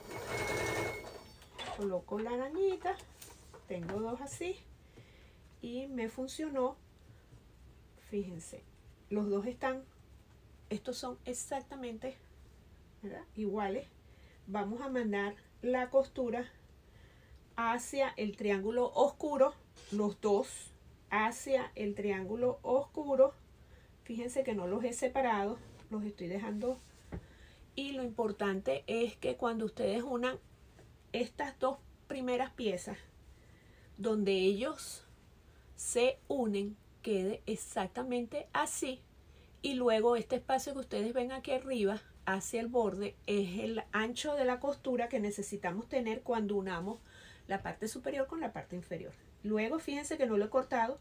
coloco la arañita. Tengo dos así. Y me funcionó. Fíjense, los dos están, estos son exactamente, ¿verdad?, iguales. Vamos a mandar la costura hacia el triángulo oscuro, los dos hacia el triángulo oscuro. Fíjense que no los he separado, los estoy dejando. Y lo importante es que cuando ustedes unan estas dos primeras piezas, donde ellos se unen, quede exactamente así. Y luego este espacio que ustedes ven aquí arriba hacia el borde es el ancho de la costura que necesitamos tener cuando unamos la parte superior con la parte inferior. Luego fíjense que no lo he cortado.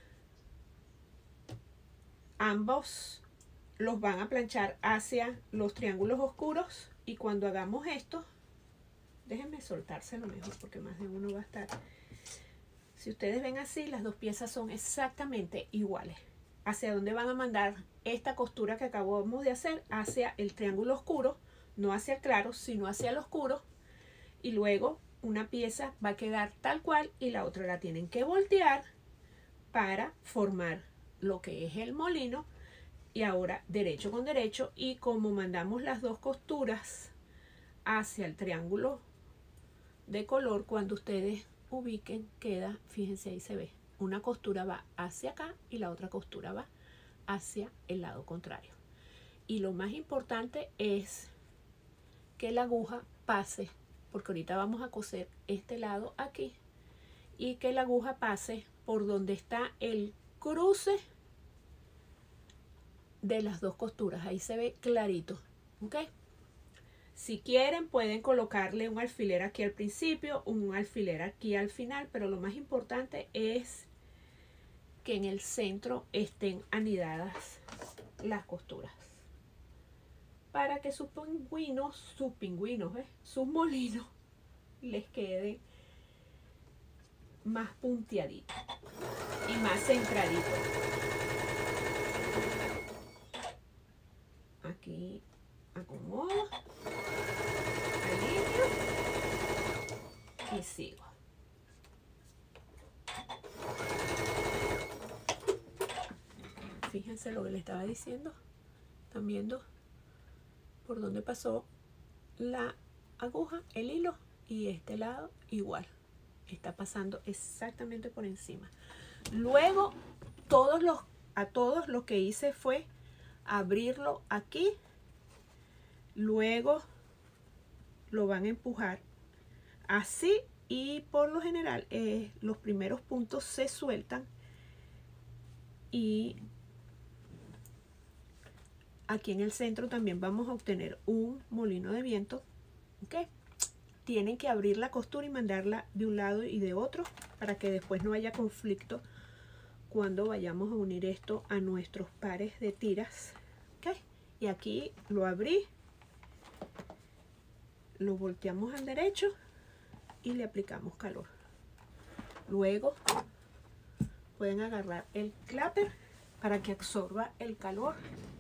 Ambos los van a planchar hacia los triángulos oscuros y cuando hagamos esto, déjenme soltárselo mejor porque más de uno va a estar. Si ustedes ven así, las dos piezas son exactamente iguales. ¿Hacia dónde van a mandar esta costura que acabamos de hacer? Hacia el triángulo oscuro, no hacia el claro, sino hacia el oscuro. Y luego una pieza va a quedar tal cual y la otra la tienen que voltear para formar lo que es el molino. Y ahora derecho con derecho, y como mandamos las dos costuras hacia el triángulo de color, cuando ustedes ubiquen, queda, fíjense ahí se ve, una costura va hacia acá y la otra costura va hacia el lado contrario. Y lo más importante es que la aguja pase, porque ahorita vamos a coser este lado aquí, y que la aguja pase por donde está el cruce de las dos costuras. Ahí se ve clarito, ¿ok? Si quieren pueden colocarle un alfiler aquí al principio, un alfiler aquí al final, pero lo más importante es que en el centro estén anidadas las costuras para que sus molinos les quede más punteadito y más centradito. Aquí acomodo, alineo y sigo. Fíjense lo que les estaba diciendo. ¿Están viendo por dónde pasó la aguja, el hilo? Y este lado igual. Está pasando exactamente por encima. Luego a todos lo que hice fue abrirlo aquí. Luego lo van a empujar así y por lo general los primeros puntos se sueltan y aquí en el centro también vamos a obtener un molino de viento. ¿Ok? Tienen que abrir la costura y mandarla de un lado y de otro para que después no haya conflicto cuando vayamos a unir esto a nuestros pares de tiras. ¿Ok? Y aquí lo abrí, lo volteamos al derecho y le aplicamos calor. Luego pueden agarrar el clapper para que absorba el calor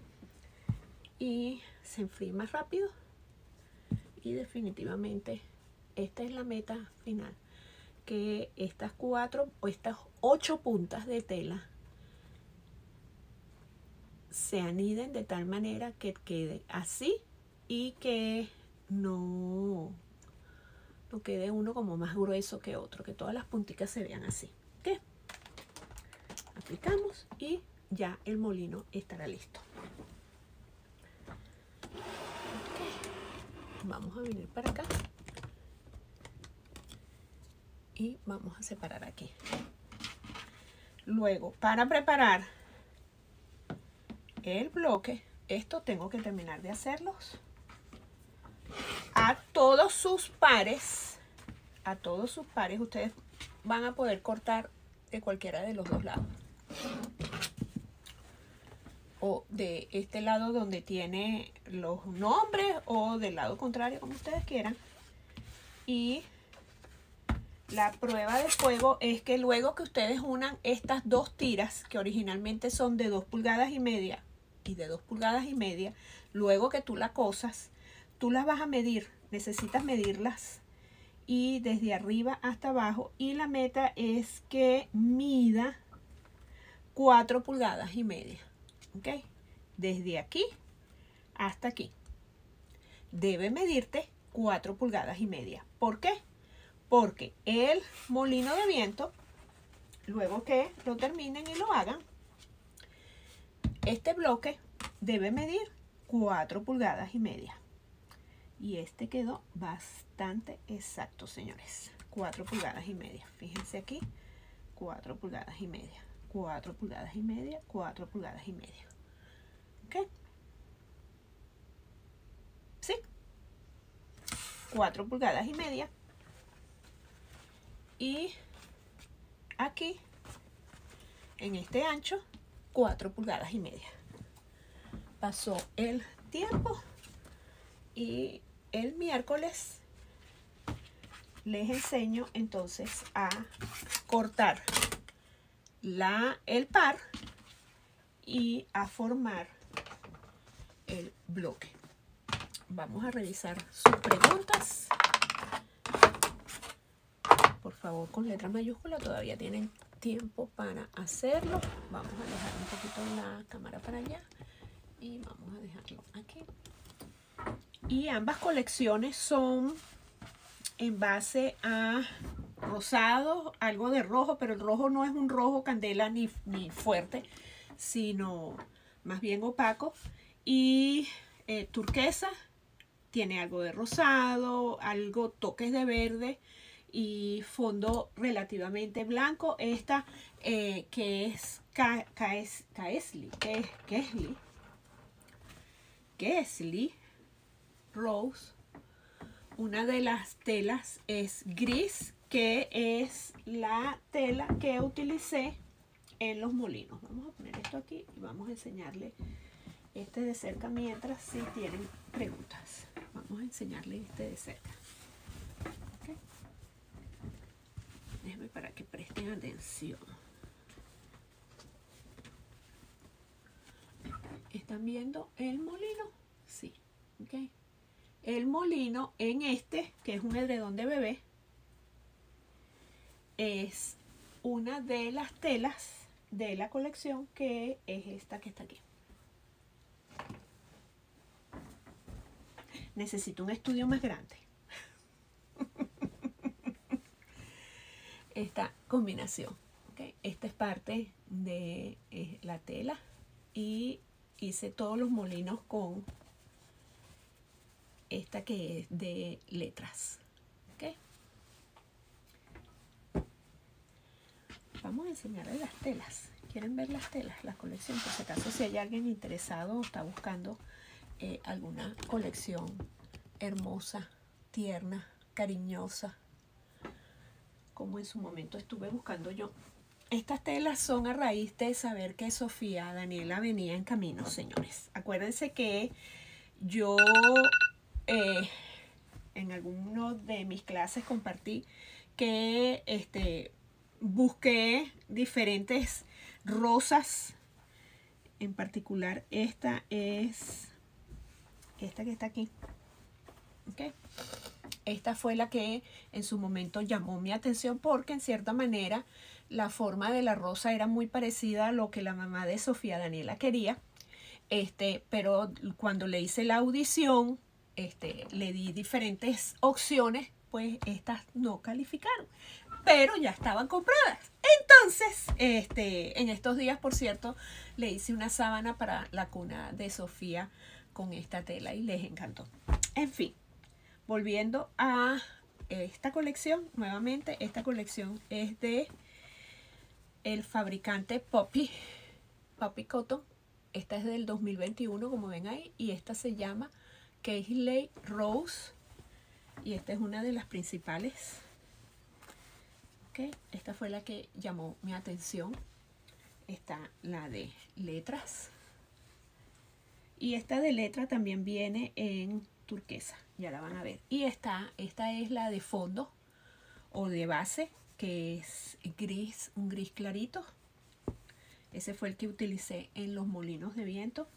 y se enfríe más rápido. Y definitivamente esta es la meta final, que estas 4 o estas 8 puntas de tela se aniden de tal manera que quede así y que no quede uno como más grueso que otro, que todas las punticas se vean así. ¿Ok? Aplicamos y ya el molino estará listo. Okay. Vamos a venir para acá y vamos a separar aquí. Luego, para preparar el bloque, esto tengo que terminar de hacerlos a todos sus pares. A todos sus pares ustedes van a poder cortar de cualquiera de los dos lados, o de este lado donde tiene los nombres, o del lado contrario, como ustedes quieran. Y la prueba de fuego es que luego que ustedes unan estas dos tiras, que originalmente son de 2,5 pulgadas y de 2,5 pulgadas, luego que tú la cosas, tú las vas a medir, necesitas medirlas, y desde arriba hasta abajo, y la meta es que mida 4,5 pulgadas. ¿Ok? Desde aquí hasta aquí debe medirte 4,5 pulgadas. ¿Por qué? Porque el molino de viento, luego que lo terminen y lo hagan, este bloque debe medir 4,5 pulgadas. Y este quedó bastante exacto, señores. 4,5 pulgadas. Fíjense aquí, 4,5 pulgadas. 4,5 pulgadas, 4,5 pulgadas. ¿Ok? ¿Sí? 4,5 pulgadas. Y aquí, en este ancho, 4,5 pulgadas. Pasó el tiempo y el miércoles les enseño entonces a cortar el par y a formar el bloque. Vamos a revisar sus preguntas. Por favor, con letra mayúscula, todavía tienen tiempo para hacerlo. Vamos a dejar un poquito la cámara para allá y vamos a dejarlo aquí. Y ambas colecciones son en base a rosado, algo de rojo, pero el rojo no es un rojo candela ni fuerte, sino más bien opaco. Y turquesa tiene algo de rosado, algo toques de verde y fondo relativamente blanco. Esta que es Kesley Rose. Una de las telas es gris, que es la tela que utilicé en los molinos. Vamos a poner esto aquí y vamos a enseñarle este de cerca mientras si tienen preguntas. Vamos a enseñarle este de cerca. ¿Okay? Déjenme para que presten atención. ¿Están viendo el molino? Sí. ¿Ok? El molino en este, que es un edredón de bebé, es una de las telas de la colección, que es esta que está aquí. Necesito un estudio más grande. Esta combinación. ¿Okay? Esta es parte de la tela y hice todos los molinos con esta que es de letras. ¿Okay? Vamos a enseñarles las telas. ¿Quieren ver las telas? La colección, por si acaso, si hay alguien interesado o está buscando alguna colección hermosa, tierna, cariñosa, como en su momento estuve buscando yo. Estas telas son a raíz de saber que Sofía Daniela venía en camino, señores. Acuérdense que yo en alguno de mis clases compartí que busqué diferentes rosas. En particular, esta es esta que está aquí. ¿Okay? Esta fue la que en su momento llamó mi atención porque en cierta manera la forma de la rosa era muy parecida a lo que la mamá de Sofía Daniela quería. Pero cuando le hice la audición, le di diferentes opciones, pues estas no calificaron, pero ya estaban compradas. Entonces, en estos días, por cierto, le hice una sábana para la cuna de Sofía con esta tela y les encantó. En fin, volviendo a esta colección, nuevamente, esta colección es de el fabricante Poppy Cotton. Esta es del 2021, como ven ahí, y esta se llama Kaisley Rose, y esta es una de las principales. Okay. Esta fue la que llamó mi atención. Está la de letras, y esta de letra también viene en turquesa, ya la van a ver. Y esta es la de fondo o de base, que es gris, un gris clarito. Ese fue el que utilicé en los molinos de viento.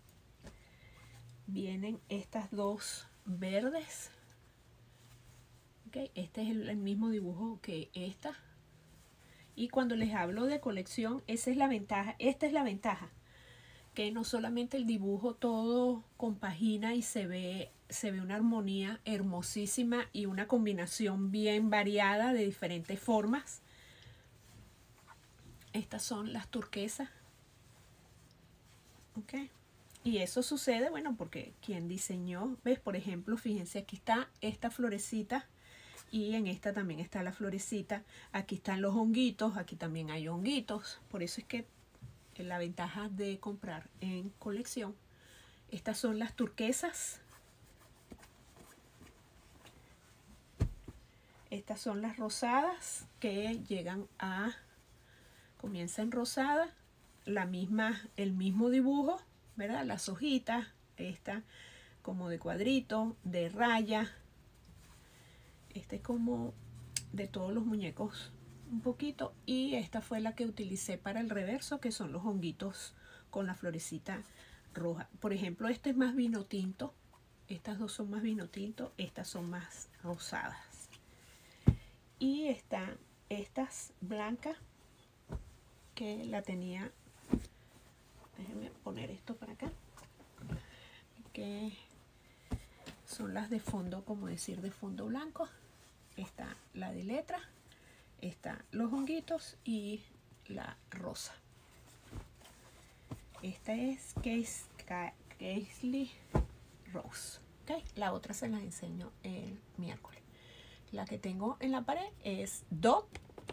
Vienen estas dos verdes. Okay. Este es el mismo dibujo que esta. Y cuando les hablo de colección, esa es la ventaja. Esta es la ventaja, que no solamente el dibujo todo compagina y se ve una armonía hermosísima y una combinación bien variada de diferentes formas. Estas son las turquesas. Okay. Y eso sucede, bueno, porque quien diseñó, ves, por ejemplo, fíjense, aquí está esta florecita y en esta también está la florecita. Aquí están los honguitos, aquí también hay honguitos. Por eso es que la ventaja de comprar en colección. Estas son las turquesas. Estas son las rosadas que llegan a... Comienza en rosada, el mismo dibujo, ¿verdad? Las hojitas, esta como de cuadrito, de raya. Este es como de todos los muñecos un poquito. Y esta fue la que utilicé para el reverso, que son los honguitos con la florecita roja. Por ejemplo, este es más vino tinto. Estas dos son más vino tinto, estas son más rosadas. Y están estas blancas, que la tenía, déjenme poner esto para acá, que son las de fondo, como decir, de fondo blanco. Está la de letra, está los honguitos y la rosa. Esta es Kaisley Rose. ¿Okay? La otra se las enseño el miércoles. La que tengo en la pared es Dot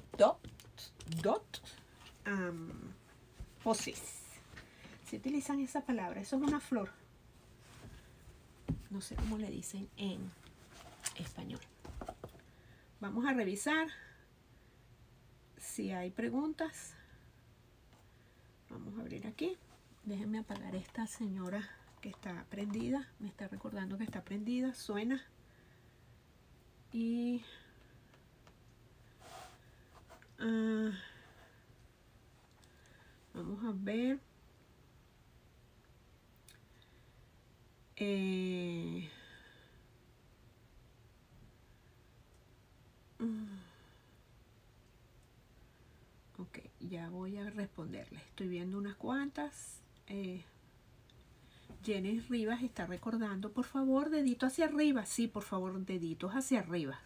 Posis. Si utilizan esa palabra, eso es una flor. No sé cómo le dicen en español. Vamos a revisar si hay preguntas. Vamos a abrir aquí. Déjenme apagar esta señora que está prendida. Me está recordando que está prendida. Suena. Y... vamos a ver. Ok, ya voy a responderle. Estoy viendo unas cuantas. Jenny Rivas está recordando, por favor, dedito hacia arriba. Sí, por favor, deditos hacia arriba.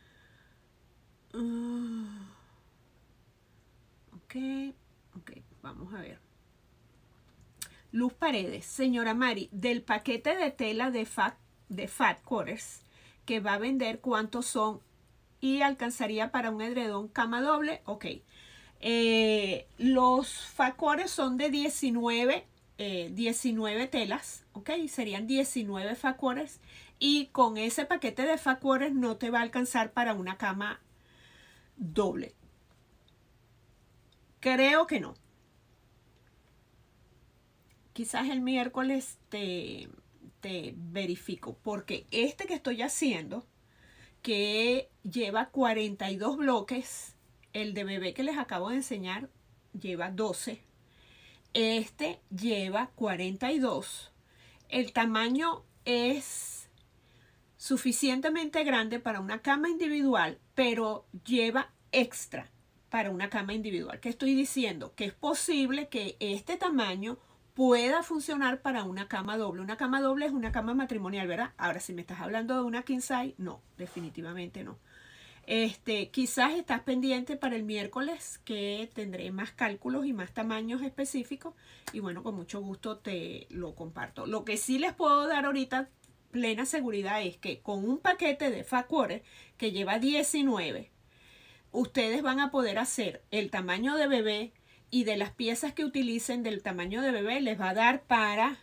Ok, vamos a ver. Luz Paredes, señora Mari, del paquete de tela de Fat Quarters que va a vender, ¿cuántos son? Y alcanzaría para un edredón cama doble. Ok. Los Fat Quarters son de 19 telas, ok, serían 19 Fat Quarters, y con ese paquete de Fat Quarters no te va a alcanzar para una cama doble. Creo que no. Quizás el miércoles te verifico, porque este que estoy haciendo, que lleva 42 bloques, el de bebé que les acabo de enseñar lleva 12, este lleva 42. El tamaño es suficientemente grande para una cama individual, pero lleva extra para una cama individual. ¿Qué estoy diciendo? Que es posible que este tamaño pueda funcionar para una cama doble. Una cama doble es una cama matrimonial, ¿verdad? Ahora, si me estás hablando de una king size, no, definitivamente no. Quizás estás pendiente para el miércoles, que tendré más cálculos y más tamaños específicos, y bueno, con mucho gusto te lo comparto. Lo que sí les puedo dar ahorita plena seguridad es que con un paquete de Fat Quarter que lleva 19, ustedes van a poder hacer el tamaño de bebé, y de las piezas que utilicen del tamaño de bebé les va a dar para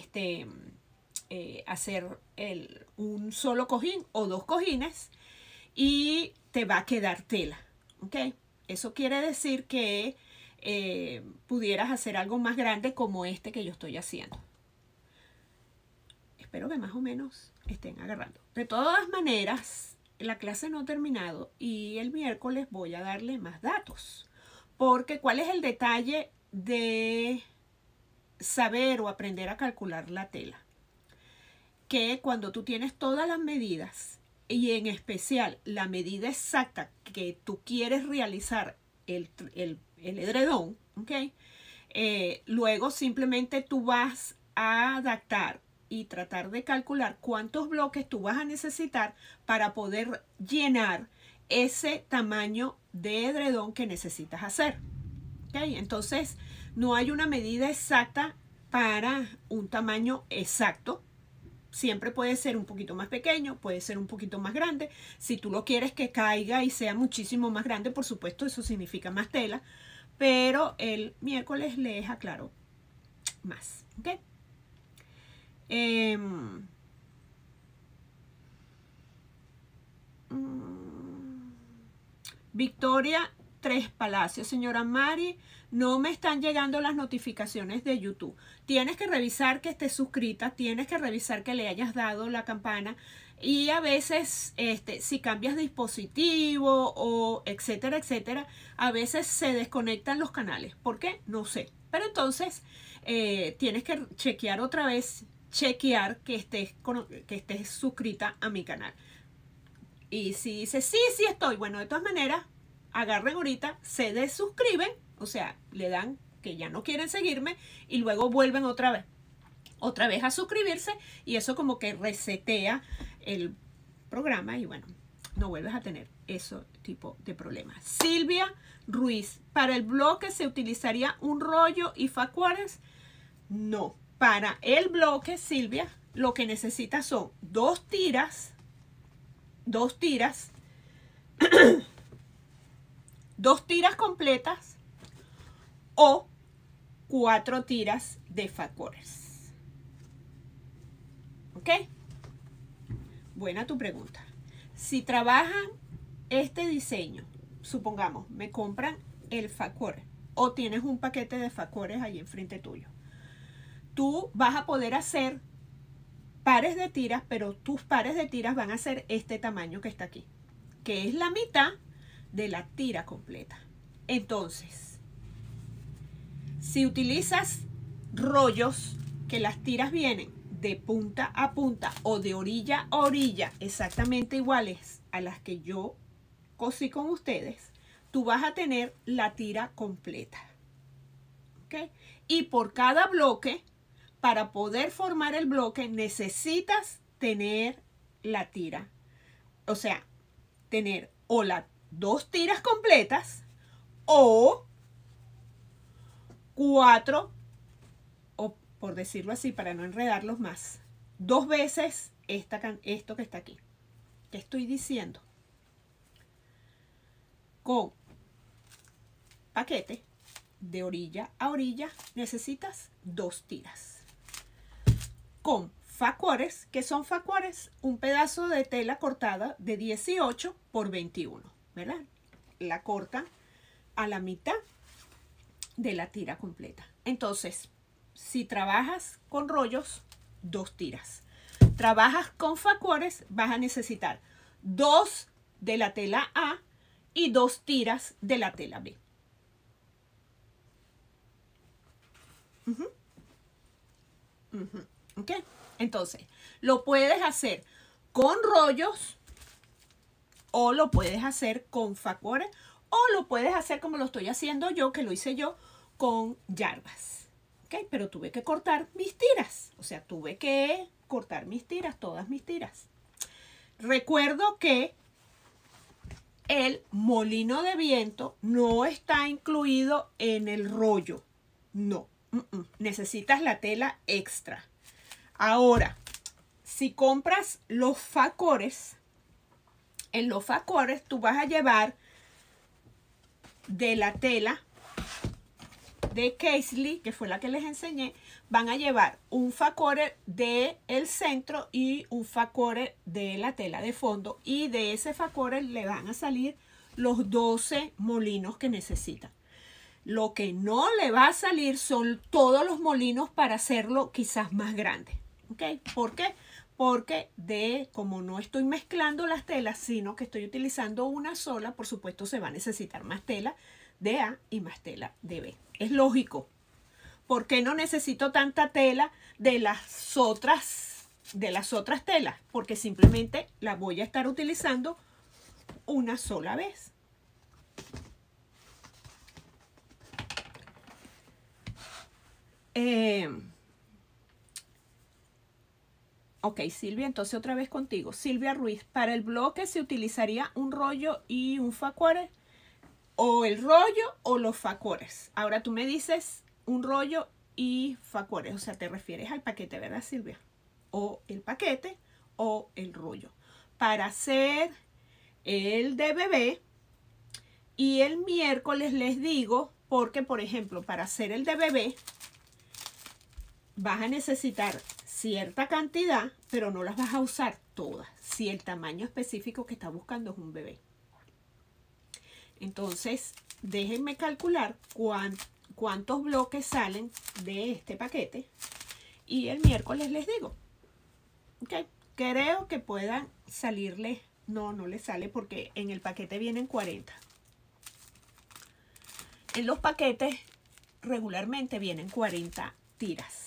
hacer un solo cojín o 2 cojines, y te va a quedar tela, ¿ok? Eso quiere decir que pudieras hacer algo más grande como este que yo estoy haciendo. Espero que más o menos estén agarrando. De todas maneras, la clase no ha terminado y el miércoles voy a darle más datos. Porque ¿cuál es el detalle de saber o aprender a calcular la tela? Que cuando tú tienes todas las medidas, y en especial la medida exacta que tú quieres realizar el edredón, ¿ok? Luego simplemente tú vas a adaptar y tratar de calcular cuántos bloques tú vas a necesitar para poder llenar ese tamaño de edredón que necesitas hacer. ¿Okay? Entonces, no hay una medida exacta para un tamaño exacto. Siempre puede ser un poquito más pequeño, puede ser un poquito más grande. Si tú lo quieres que caiga y sea muchísimo más grande, por supuesto, eso significa más tela. Pero el miércoles les aclaro más. ¿Okay? Victoria Tres Palacios. Señora Mari, no me están llegando las notificaciones de YouTube. Tienes que revisar que estés suscrita, tienes que revisar que le hayas dado la campana, y a veces si cambias dispositivo o etcétera, etcétera, a veces se desconectan los canales. ¿Por qué? No sé. Pero entonces tienes que chequear otra vez, que estés suscrita a mi canal. Y si dices, sí estoy, bueno, de todas maneras, agarren ahorita, se desuscriben, o sea, le dan que ya no quieren seguirme, y luego vuelven otra vez a suscribirse, y eso como que resetea el programa, y bueno, no vuelves a tener ese tipo de problemas. Silvia Ruiz, ¿para el bloque se utilizaría un rollo y Fat Quarters? No, para el bloque, Silvia, lo que necesitas son 2 tiras, 2 tiras completas o 4 tiras de Fat Quarters. ¿Ok? Buena tu pregunta. Si trabajan este diseño, supongamos, me compran el Fat Quarter o tienes un paquete de Fat Quarters ahí enfrente tuyo, tú vas a poder hacer pares de tiras, pero tus pares de tiras van a ser este tamaño que está aquí, que es la mitad de la tira completa. Entonces, si utilizas rollos, que las tiras vienen de punta a punta o de orilla a orilla exactamente iguales a las que yo cosí con ustedes, tú vas a tener la tira completa. ¿Ok? Y por cada bloque, para poder formar el bloque, necesitas tener la tira. O sea, tener o las 2 tiras completas o 4, o por decirlo así, para no enredarlos más, 2 veces esto que está aquí. ¿Qué estoy diciendo? Con paquete de orilla a orilla necesitas 2 tiras. Con Fat Quarters, que son Fat Quarters, un pedazo de tela cortada de 18 por 21, ¿verdad? La cortan a la mitad de la tira completa. Entonces, si trabajas con rollos, 2 tiras. Trabajas con facores, vas a necesitar 2 de la tela A y 2 tiras de la tela B. ¿Ok? Entonces, lo puedes hacer con rollos o lo puedes hacer con facores o lo puedes hacer como lo estoy haciendo yo, que lo hice yo, con yardas. ¿Ok? Pero tuve que cortar mis tiras. O sea, tuve que cortar mis tiras, todas mis tiras. Recuerdo que el molino de viento no está incluido en el rollo. No. Necesitas la tela extra. Ahora, si compras los facores, en los facores tú vas a llevar de la tela de Casely, que fue la que les enseñé, van a llevar un facore del centro y un facore de la tela de fondo, y de ese facore le van a salir los 12 molinos que necesitan. Lo que no le va a salir son todos los molinos para hacerlo quizás más grande. ¿Ok? ¿Por qué? Porque como no estoy mezclando las telas, sino que estoy utilizando una sola, por supuesto se va a necesitar más tela de A y más tela de B. Es lógico. ¿Por qué no necesito tanta tela de las otras telas? Porque simplemente la voy a estar utilizando una sola vez. Ok, Silvia, entonces otra vez contigo. Silvia Ruiz, para el bloque se utilizaría un rollo y un facore, o el rollo o los facores. Ahora tú me dices un rollo y facores, o sea, te refieres al paquete, ¿verdad, Silvia? O el paquete o el rollo. Para hacer el de bebé, y el miércoles les digo, porque por ejemplo, para hacer el de bebé, vas a necesitar cierta cantidad, pero no las vas a usar todas, si el tamaño específico que está buscando es un bebé. Entonces, déjenme calcular cuántos bloques salen de este paquete y el miércoles les digo. ¿Ok? Creo que puedan salirles. No les sale porque en el paquete vienen 40. En los paquetes regularmente vienen 40 tiras.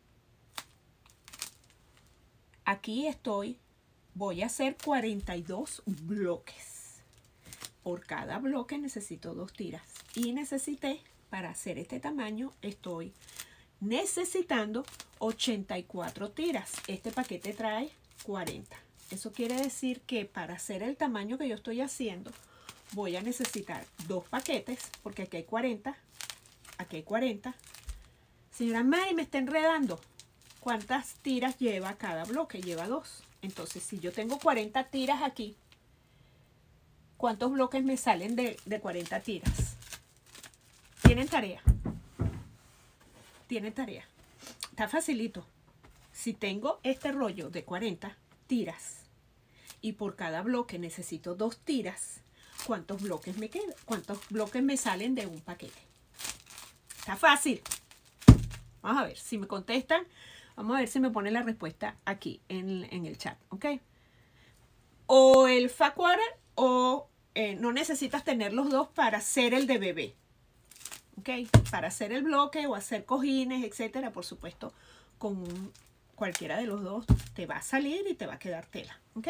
Aquí voy a hacer 42 bloques. Por cada bloque necesito 2 tiras. Y para hacer este tamaño, estoy necesitando 84 tiras. Este paquete trae 40. Eso quiere decir que para hacer el tamaño que yo estoy haciendo, voy a necesitar 2 paquetes, porque aquí hay 40, aquí hay 40. Señora Mari, me está enredando. ¿Cuántas tiras lleva cada bloque? Lleva 2. Entonces, si yo tengo 40 tiras aquí, ¿cuántos bloques me salen de 40 tiras? ¿Tienen tarea? ¿Tienen tarea? Está facilito. Si tengo este rollo de 40 tiras y por cada bloque necesito 2 tiras, ¿cuántos bloques me quedan? ¿Cuántos bloques me salen de un paquete? Está fácil. Vamos a ver si me contestan. Vamos a ver si me pone la respuesta aquí en el chat, ¿ok? O el facore o no necesitas tener los dos para hacer el de bebé, ¿ok? Para hacer el bloque o hacer cojines, etcétera, por supuesto, con cualquiera de los dos te va a salir y te va a quedar tela, ¿ok?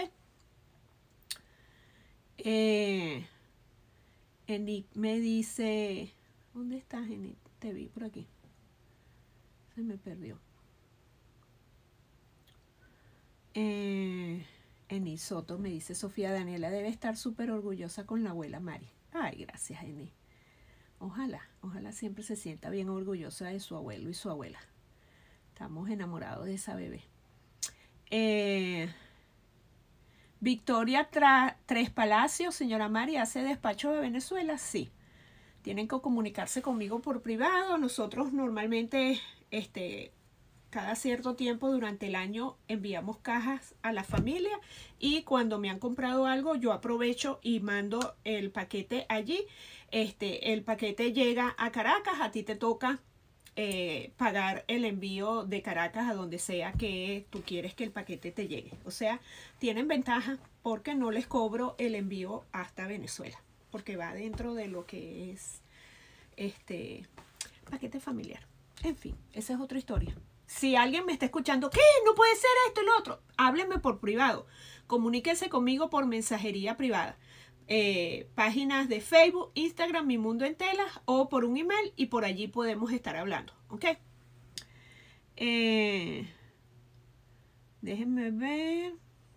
Enid me dice, ¿dónde estás, Enid? Te vi por aquí. Se me perdió. Enid Soto me dice, Sofía Daniela debe estar súper orgullosa con la abuela Mari. Ay, gracias, Enid. Ojalá siempre se sienta bien orgullosa de su abuelo y su abuela. Estamos enamorados de esa bebé. Victoria Tres Palacios, señora Mari, ¿hace despacho de Venezuela? Sí. Tienen que comunicarse conmigo por privado. Nosotros normalmente Cada cierto tiempo durante el año enviamos cajas a la familia y cuando me han comprado algo yo aprovecho y mando el paquete allí. El paquete llega a Caracas, a ti te toca pagar el envío de Caracas a donde sea que tú quieres que el paquete te llegue. O sea, tienen ventaja porque no les cobro el envío hasta Venezuela, porque va dentro de lo que es paquete familiar. En fin, esa es otra historia. Si alguien me está escuchando, ¿qué? No puede ser esto y lo otro. Háblenme por privado. Comuníquense conmigo por mensajería privada. Páginas de Facebook, Instagram, Mi Mundo en Telas o por un email y por allí podemos estar hablando. ¿Ok? Déjenme ver.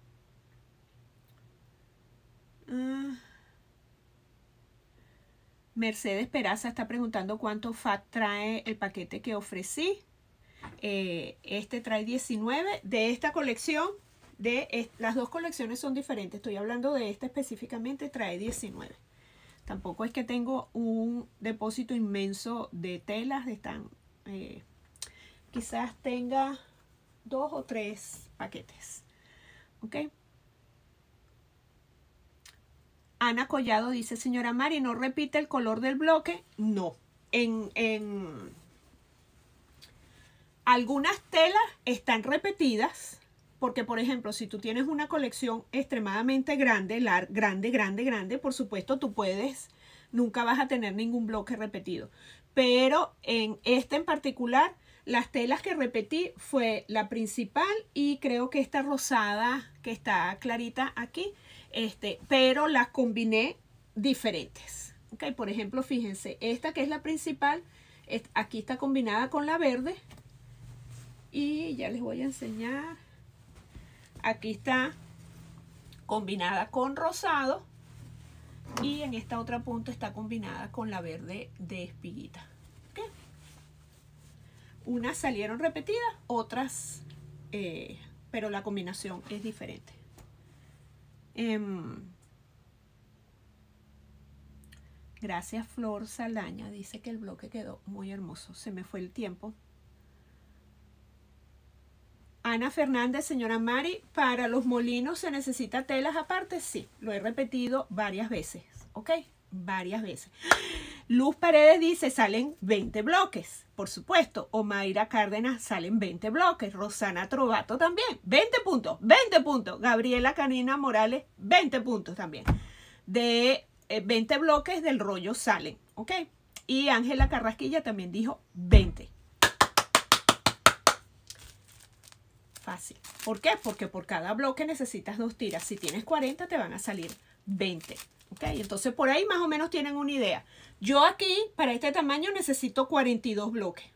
Mercedes Peraza está preguntando cuánto FAT trae el paquete que ofrecí. Este trae 19 de esta colección. Las dos colecciones son diferentes. Estoy hablando de esta específicamente, trae 19. Tampoco es que tengo un depósito inmenso de telas. Quizás tenga 2 o 3 paquetes. ¿Ok? Ana Collado dice, señora Mari, ¿no repite el color del bloque? No. En algunas telas están repetidas, porque por ejemplo, si tú tienes una colección extremadamente grande, grande, por supuesto tú nunca vas a tener ningún bloque repetido. Pero en este en particular, las telas que repetí fue la principal y creo que esta rosada que está clarita aquí, pero las combiné diferentes. ¿Okay? Por ejemplo, fíjense, esta que es la principal, aquí está combinada con la verde. Y ya les voy a enseñar. Aquí está combinada con rosado. Y en esta otra punta está combinada con la verde de espiguita. ¿Okay? Unas salieron repetidas, otras, pero la combinación es diferente. Gracias Flor Saldaña. Dice que el bloque quedó muy hermoso. Se me fue el tiempo. Ana Fernández, señora Mari, ¿para los molinos se necesita telas aparte? Sí, lo he repetido varias veces, ¿ok? Varias veces. Luz Paredes dice, salen 20 bloques, por supuesto. Omaira Cárdenas, salen 20 bloques. Rosana Trovato también, 20 puntos, 20 puntos. Gabriela Karina Morales, 20 puntos también. De 20 bloques del rollo salen, ¿ok? Y Ángela Carrasquilla también dijo 20. Fácil. ¿Por qué? Porque por cada bloque necesitas 2 tiras. Si tienes 40 te van a salir 20. ¿Ok? Entonces por ahí más o menos tienen una idea. Yo aquí para este tamaño necesito 42 bloques.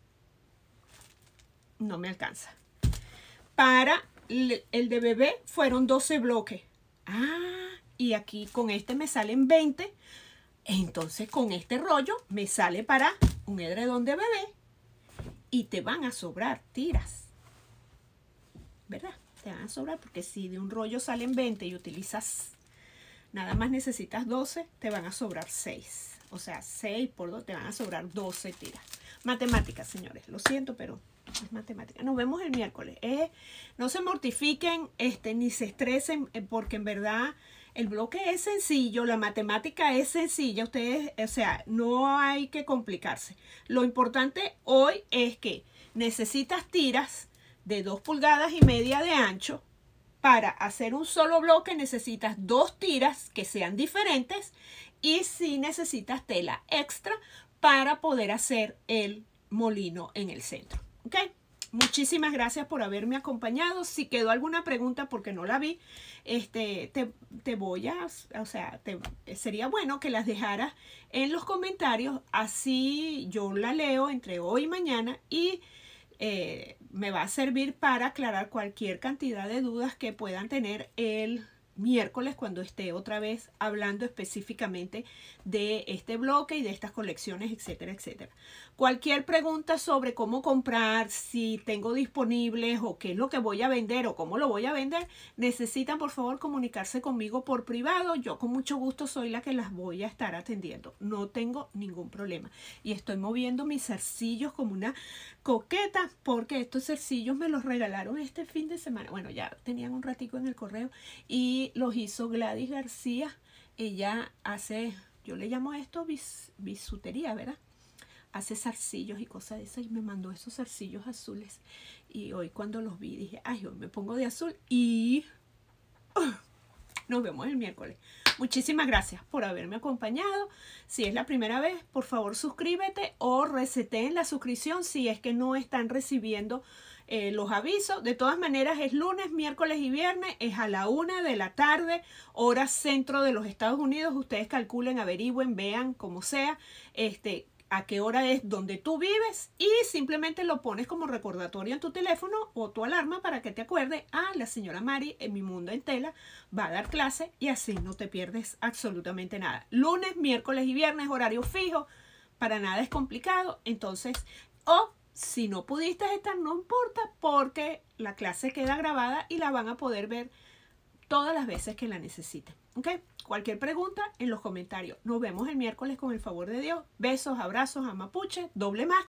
No me alcanza. Para el de bebé fueron 12 bloques. Ah, y aquí con este me salen 20. Entonces con este rollo me sale para un edredón de bebé. Y te van a sobrar tiras. ¿Verdad? Te van a sobrar porque si de un rollo salen 20 y utilizas, nada más necesitas 12, te van a sobrar 6. O sea, 6 por 2 te van a sobrar 12 tiras. Matemáticas, señores. Lo siento, pero es matemática. Nos vemos el miércoles. No se mortifiquen ni se estresen porque en verdad el bloque es sencillo, la matemática es sencilla. Ustedes, o sea, no hay que complicarse. Lo importante hoy es que necesitas tiras de 2,5 pulgadas de ancho. Para hacer un solo bloque necesitas 2 tiras que sean diferentes y si necesitas tela extra para poder hacer el molino en el centro. ¿Ok? Muchísimas gracias por haberme acompañado. Si quedó alguna pregunta porque no la vi, te voy a, o sea, sería bueno que las dejaras en los comentarios. Así yo la leo entre hoy y mañana y me va a servir para aclarar cualquier cantidad de dudas que puedan tener el miércoles cuando esté otra vez hablando específicamente de este bloque y de estas colecciones, etcétera, etcétera. Cualquier pregunta sobre cómo comprar, si tengo disponibles o qué es lo que voy a vender o cómo lo voy a vender, necesitan por favor comunicarse conmigo por privado. Yo con mucho gusto soy la que las voy a estar atendiendo. No tengo ningún problema. Y estoy moviendo mis zarcillos como una coqueta porque estos zarcillos me los regalaron este fin de semana. Bueno, ya tenían un ratico en el correo y los hizo Gladys García. Ella hace, yo le llamo esto bisutería, ¿verdad? Hace zarcillos y cosas de esas y me mandó esos zarcillos azules. Y hoy cuando los vi dije, ay, hoy me pongo de azul y nos vemos el miércoles. Muchísimas gracias por haberme acompañado. Si es la primera vez, por favor suscríbete o reseteen la suscripción si es que no están recibiendo los avisos. De todas maneras es lunes, miércoles y viernes, es a la 1 de la tarde, hora centro de los Estados Unidos. Ustedes calculen, averigüen, vean como sea, a qué hora es donde tú vives y simplemente lo pones como recordatorio en tu teléfono o tu alarma para que te acuerdes, la señora Mari en Mi Mundo en Tela va a dar clase y así no te pierdes absolutamente nada. Lunes, miércoles y viernes, horario fijo, para nada es complicado. Entonces, si no pudiste estar, no importa porque la clase queda grabada y la van a poder ver todas las veces que la necesiten. ¿Ok? Cualquier pregunta en los comentarios. Nos vemos el miércoles con el favor de Dios. Besos, abrazos a Mapuche, doble más.